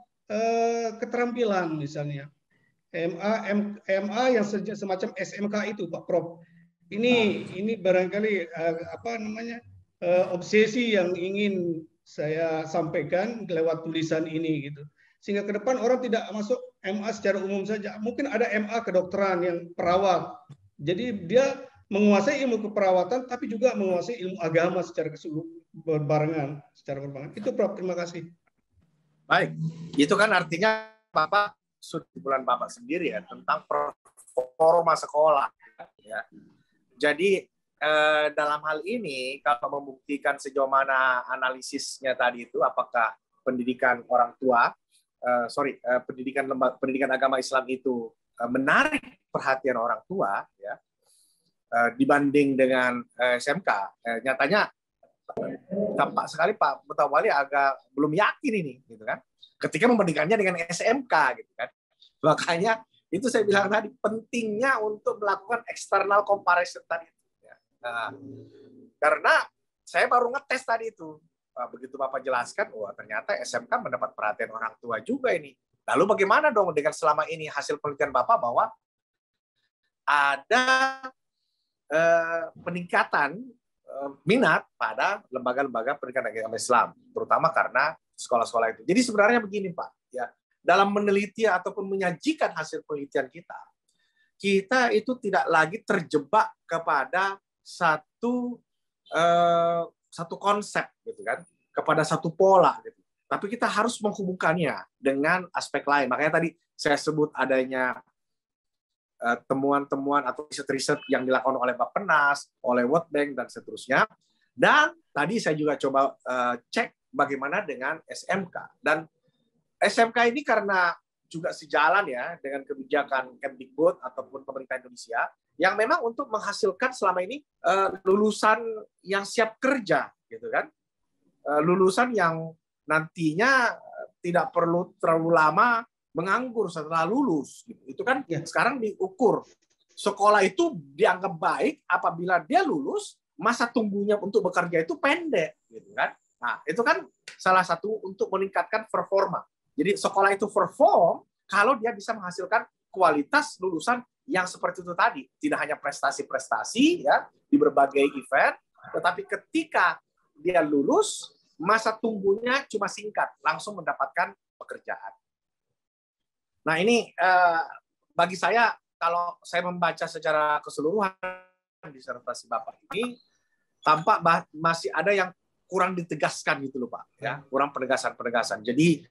uh, keterampilan misalnya. M A M, MA yang semacam S M K itu Pak Prof. Ini ini barangkali uh, apa namanya uh, obsesi yang ingin saya sampaikan lewat tulisan ini gitu. Sehingga ke depan orang tidak masuk M A secara umum saja. Mungkin ada M A kedokteran yang perawat. Jadi dia menguasai ilmu keperawatan tapi juga menguasai ilmu agama secara keseluruhan berbarengan, secara berbarengan. Itu Prof, terima kasih. Baik. Itu kan artinya Bapak bulan Bapak sendiri ya tentang performa sekolah ya. Jadi eh, dalam hal ini kalau membuktikan sejauh mana analisisnya tadi itu apakah pendidikan orang tua eh, sorry eh, pendidikan lembaga pendidikan agama Islam itu eh, menarik perhatian orang tua ya eh, dibanding dengan eh, S M K eh, nyatanya tampak sekali Pak Mutawali agak belum yakin ini gitu kan. Ketika membandingkannya dengan S M K gitu kan. Makanya itu saya bilang tadi pentingnya untuk melakukan external comparison tadi. Nah, karena saya baru ngetes tadi itu. Begitu Bapak jelaskan, wah ternyata S M K mendapat perhatian orang tua juga ini. Lalu bagaimana dong dengan selama ini hasil penelitian Bapak bahwa ada eh, peningkatan eh, minat pada lembaga-lembaga pendidikan agama Islam, terutama karena sekolah-sekolah itu. Jadi sebenarnya begini Pak, ya dalam meneliti ataupun menyajikan hasil penelitian kita, kita itu tidak lagi terjebak kepada satu eh, satu konsep gitu kan, kepada satu pola gitu. Tapi kita harus menghubungkannya dengan aspek lain. Makanya tadi saya sebut adanya temuan-temuan atau riset-riset yang dilakukan oleh Bappenas, oleh World Bank, dan seterusnya. Dan tadi saya juga coba uh, cek bagaimana dengan S M K. Dan S M K ini karena juga sejalan ya dengan kebijakan Kemdikbud ataupun pemerintah Indonesia yang memang untuk menghasilkan selama ini uh, lulusan yang siap kerja, gitu kan? Uh, lulusan yang nantinya tidak perlu terlalu lama menganggur setelah lulus. Gitu. Itu kan ya. Sekarang diukur. Sekolah itu dianggap baik apabila dia lulus, masa tunggunya untuk bekerja itu pendek, gitu kan? Nah, itu kan salah satu untuk meningkatkan performa. Jadi sekolah itu perform kalau dia bisa menghasilkan kualitas lulusan yang seperti itu tadi. Tidak hanya prestasi-prestasi ya di berbagai event, tetapi ketika dia lulus, masa tunggunya cuma singkat, langsung mendapatkan pekerjaan. Nah, ini eh, bagi saya kalau saya membaca secara keseluruhan disertasi Bapak ini, tampak masih ada yang kurang ditegaskan gitu loh Pak, ya, kurang penegasan-penegasan. Jadi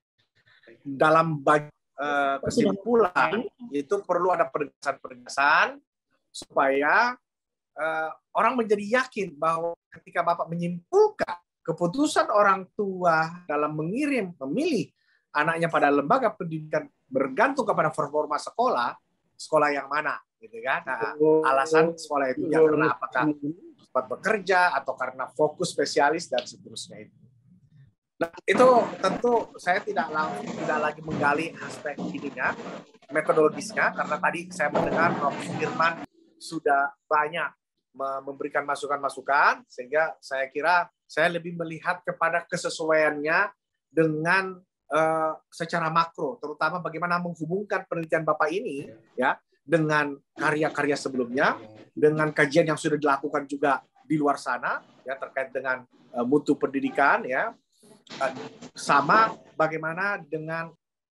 dalam uh, kesimpulan itu perlu ada penegasan-penegasan supaya uh, orang menjadi yakin bahwa ketika Bapak menyimpulkan keputusan orang tua dalam mengirim, memilih anaknya pada lembaga pendidikan bergantung kepada performa sekolah, sekolah yang mana, gitu kan? Nah, alasan sekolah itu ya karena apakah cepat bekerja atau karena fokus spesialis dan seterusnya itu. Nah, itu tentu saya tidak langsung tidak lagi menggali aspek ininya, metodologisnya, karena tadi saya mendengar Profesor Suhirman sudah banyak memberikan masukan-masukan, sehingga saya kira saya lebih melihat kepada kesesuaiannya dengan uh, secara makro, terutama bagaimana menghubungkan penelitian Bapak ini ya dengan karya-karya sebelumnya, dengan kajian yang sudah dilakukan juga di luar sana ya terkait dengan uh, mutu pendidikan ya, uh, sama bagaimana dengan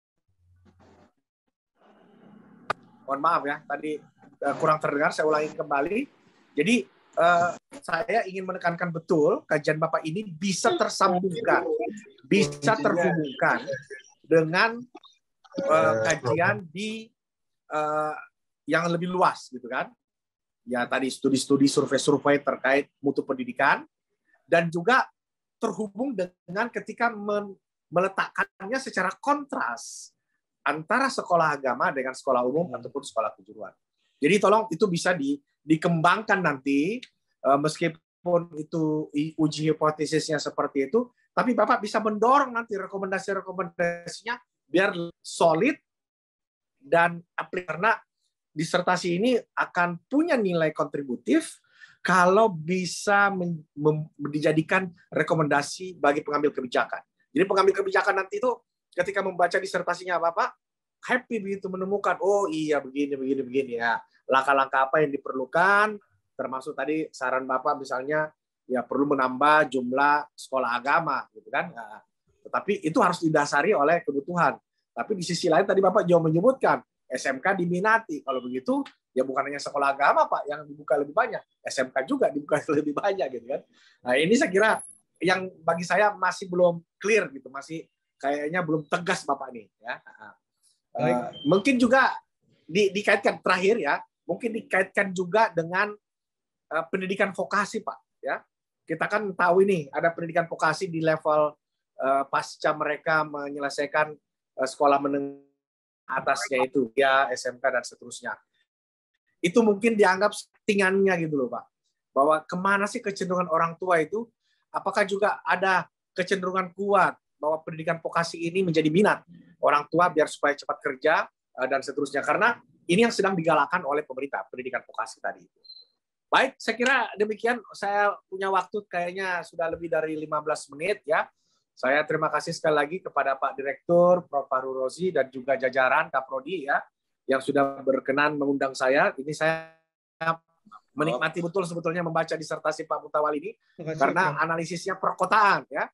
mohon maaf ya tadi uh, kurang terdengar, saya ulangi kembali. Jadi uh, saya ingin menekankan betul kajian Bapak ini bisa tersambungkan, bisa terhubungkan dengan uh, kajian di uh, yang lebih luas gitu kan. Ya tadi studi-studi survei-survei terkait mutu pendidikan, dan juga terhubung dengan ketika meletakkannya secara kontras antara sekolah agama dengan sekolah umum ataupun sekolah kejuruan. Jadi tolong itu bisa di, dikembangkan nanti, meskipun itu uji hipotesisnya seperti itu, tapi Bapak bisa mendorong nanti rekomendasi-rekomendasinya biar solid dan aplik, karena disertasi ini akan punya nilai kontributif kalau bisa men, mem, dijadikan rekomendasi bagi pengambil kebijakan. Jadi pengambil kebijakan nanti itu ketika membaca disertasinya Bapak, happy begitu menemukan, oh iya begini, begini, begini ya. Langkah-langkah apa yang diperlukan, termasuk tadi saran Bapak misalnya, ya perlu menambah jumlah sekolah agama, gitu kan. Nah, tetapi itu harus didasari oleh kebutuhan. Tapi di sisi lain tadi Bapak juga menyebutkan, S M K diminati. Kalau begitu, ya bukan hanya sekolah agama Pak yang dibuka lebih banyak, S M K juga dibuka lebih banyak, gitu kan. Nah ini saya kira yang bagi saya masih belum clear gitu, masih kayaknya belum tegas Bapak nih. Ya. Uh, mungkin juga di, dikaitkan terakhir ya, mungkin dikaitkan juga dengan uh, pendidikan vokasi Pak. Ya, kita kan tahu ini ada pendidikan vokasi di level uh, pasca mereka menyelesaikan uh, sekolah menengah atasnya itu ya S M K dan seterusnya. Itu mungkin dianggap settingannya gitu loh Pak. Bahwa kemana sih kecenderungan orang tua itu? Apakah juga ada kecenderungan kuat bahwa pendidikan vokasi ini menjadi minat orang tua biar supaya cepat kerja dan seterusnya, karena ini yang sedang digalakkan oleh pemerintah pendidikan vokasi tadi. Baik, saya kira demikian. Saya punya waktu kayaknya sudah lebih dari lima belas menit ya. Saya terima kasih sekali lagi kepada Pak Direktur, Profesor Fahru Rozi, dan juga jajaran Kaprodi ya yang sudah berkenan mengundang saya. Ini saya menikmati betul sebetulnya membaca disertasi Pak Mutawal ini karena analisisnya perkotaan ya.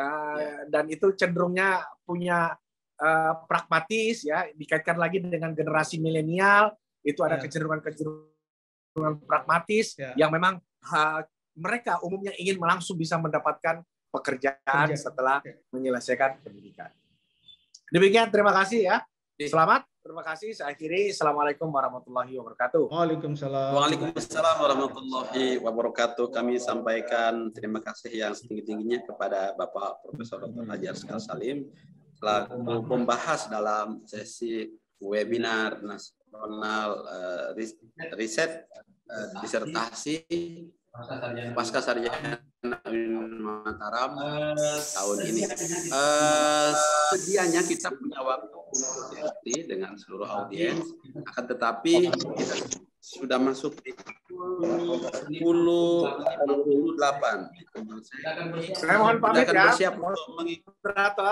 Dan itu cenderungnya punya uh, pragmatis ya, dikaitkan lagi dengan generasi milenial, itu ada kecenderungan-kecenderungan pragmatis ya, yang memang uh, mereka umumnya ingin langsung bisa mendapatkan pekerjaan Kerja. setelah Oke. menyelesaikan pendidikan. Demikian, terima kasih ya. Selamat, terima kasih. Saya akhiri. Assalamualaikum warahmatullahi wabarakatuh. Waalaikumsalam. Waalaikumsalam warahmatullahi wabarakatuh. Kami sampaikan terima kasih yang setinggi-tingginya kepada Bapak Profesor Doktor Haji Arsyad Salim selaku pembahas dalam sesi webinar nasional uh, riset uh, disertasi pasca sarjana Mataram tahun ini. Uh, sedianya kita punya waktu dengan seluruh audiens, akan tetapi kita sudah masuk di sepuluh lima puluh delapan. Saya mohon pamit ya. Bersiap untuk mengikuti moderator.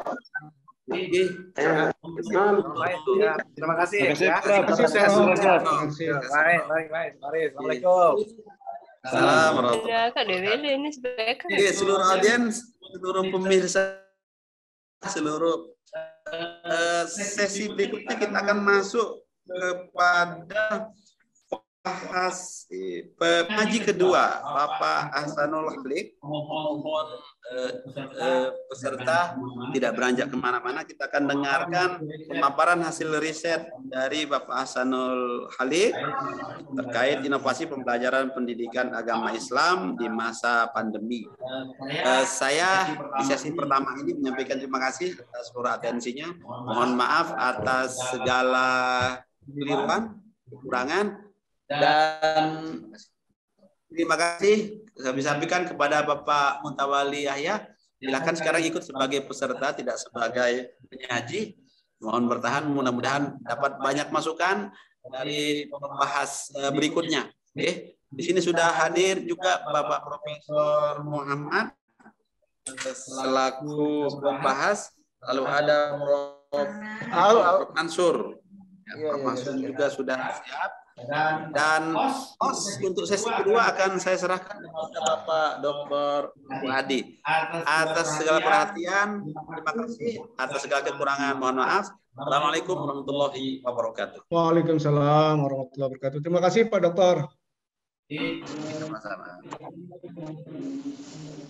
Ya. Terima kasih. Terima kasih. Baik, baik, baik. Mari, assalamualaikum. Assalamualaikum. Ya, Kak Dewi ini sebaiknya. Jadi seluruh audiens, seluruh pemirsa, seluruh uh, sesi berikutnya kita akan masuk kepada bahas eh, pengaji kedua, Bapak Ahsanul Khalid. Mohon eh, eh, peserta tidak beranjak kemana-mana. Kita akan dengarkan pemaparan hasil riset dari Bapak Ahsanul Khalid terkait inovasi pembelajaran pendidikan agama Islam di masa pandemi. Eh, saya di sesi pertama ini menyampaikan terima kasih atas seluruh atensinya. Mohon maaf atas segala kekeliruan, kekurangan. Dan terima kasih saya sampaikan kepada Bapak Muntawali Yahya. Silakan sekarang ikut sebagai peserta, tidak sebagai penyaji. Mohon bertahan, mudah-mudahan dapat banyak masukan dari pembahas berikutnya. Oke, di sini sudah hadir juga Bapak Profesor Muhammad selaku pembahas. Lalu ada Prof Mansur. Prof Mansur juga sudah siap. Dan host untuk sesi kedua akan saya serahkan kepada Bapak Doktor Hadi. Atas segala perhatian, terima kasih. Atas segala kekurangan, mohon maaf. Assalamualaikum warahmatullahi wabarakatuh. Waalaikumsalam warahmatullahi wabarakatuh. Terima kasih Pak Doktor. Sama-sama.